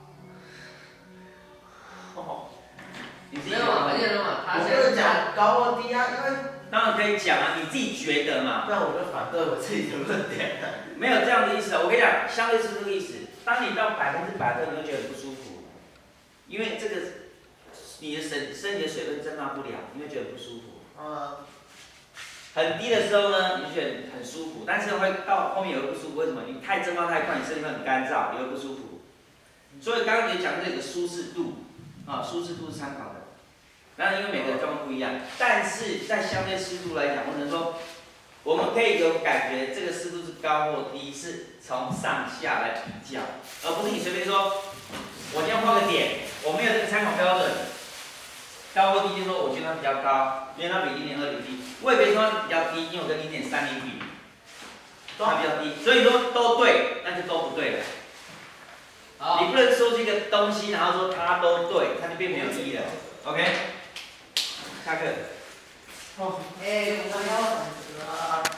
哦，你自己没有嘛，而且嘛，他我现在不能讲高或低啊，因为当然可以讲啊，你自己觉得嘛。 那我就反对我自己的论点了。 没有这样的意思啊，我跟你讲，相对是这个意思。当你到百分之百分，你会觉得很不舒服，因为这个你的身身体的水分蒸发不了，你会觉得不舒服。 嗯。 很低的时候呢，你就觉得很舒服，但是会到后面也会不舒服。为什么？你太蒸发太快，你身体会很干燥，也会不舒服。所以刚刚你讲的这个舒适度啊，舒适度是参考的。当然，因为每个人状况不一样，但是在相对湿度来讲，我能说，我们可以有感觉这个湿度是高或低，是从上下来比较，而不是你随便说，我今天画个点，我没有这个参考标准，高或低就说我觉得它比较高，因为它比零点二零低，我也可以说它比较低，因为我跟零点三零比，它比较低，所以说都对，那就都不对了。你不能说这个东西，然后说它都对，它就变没有意义了。OK， 下课。 哦，哎，我要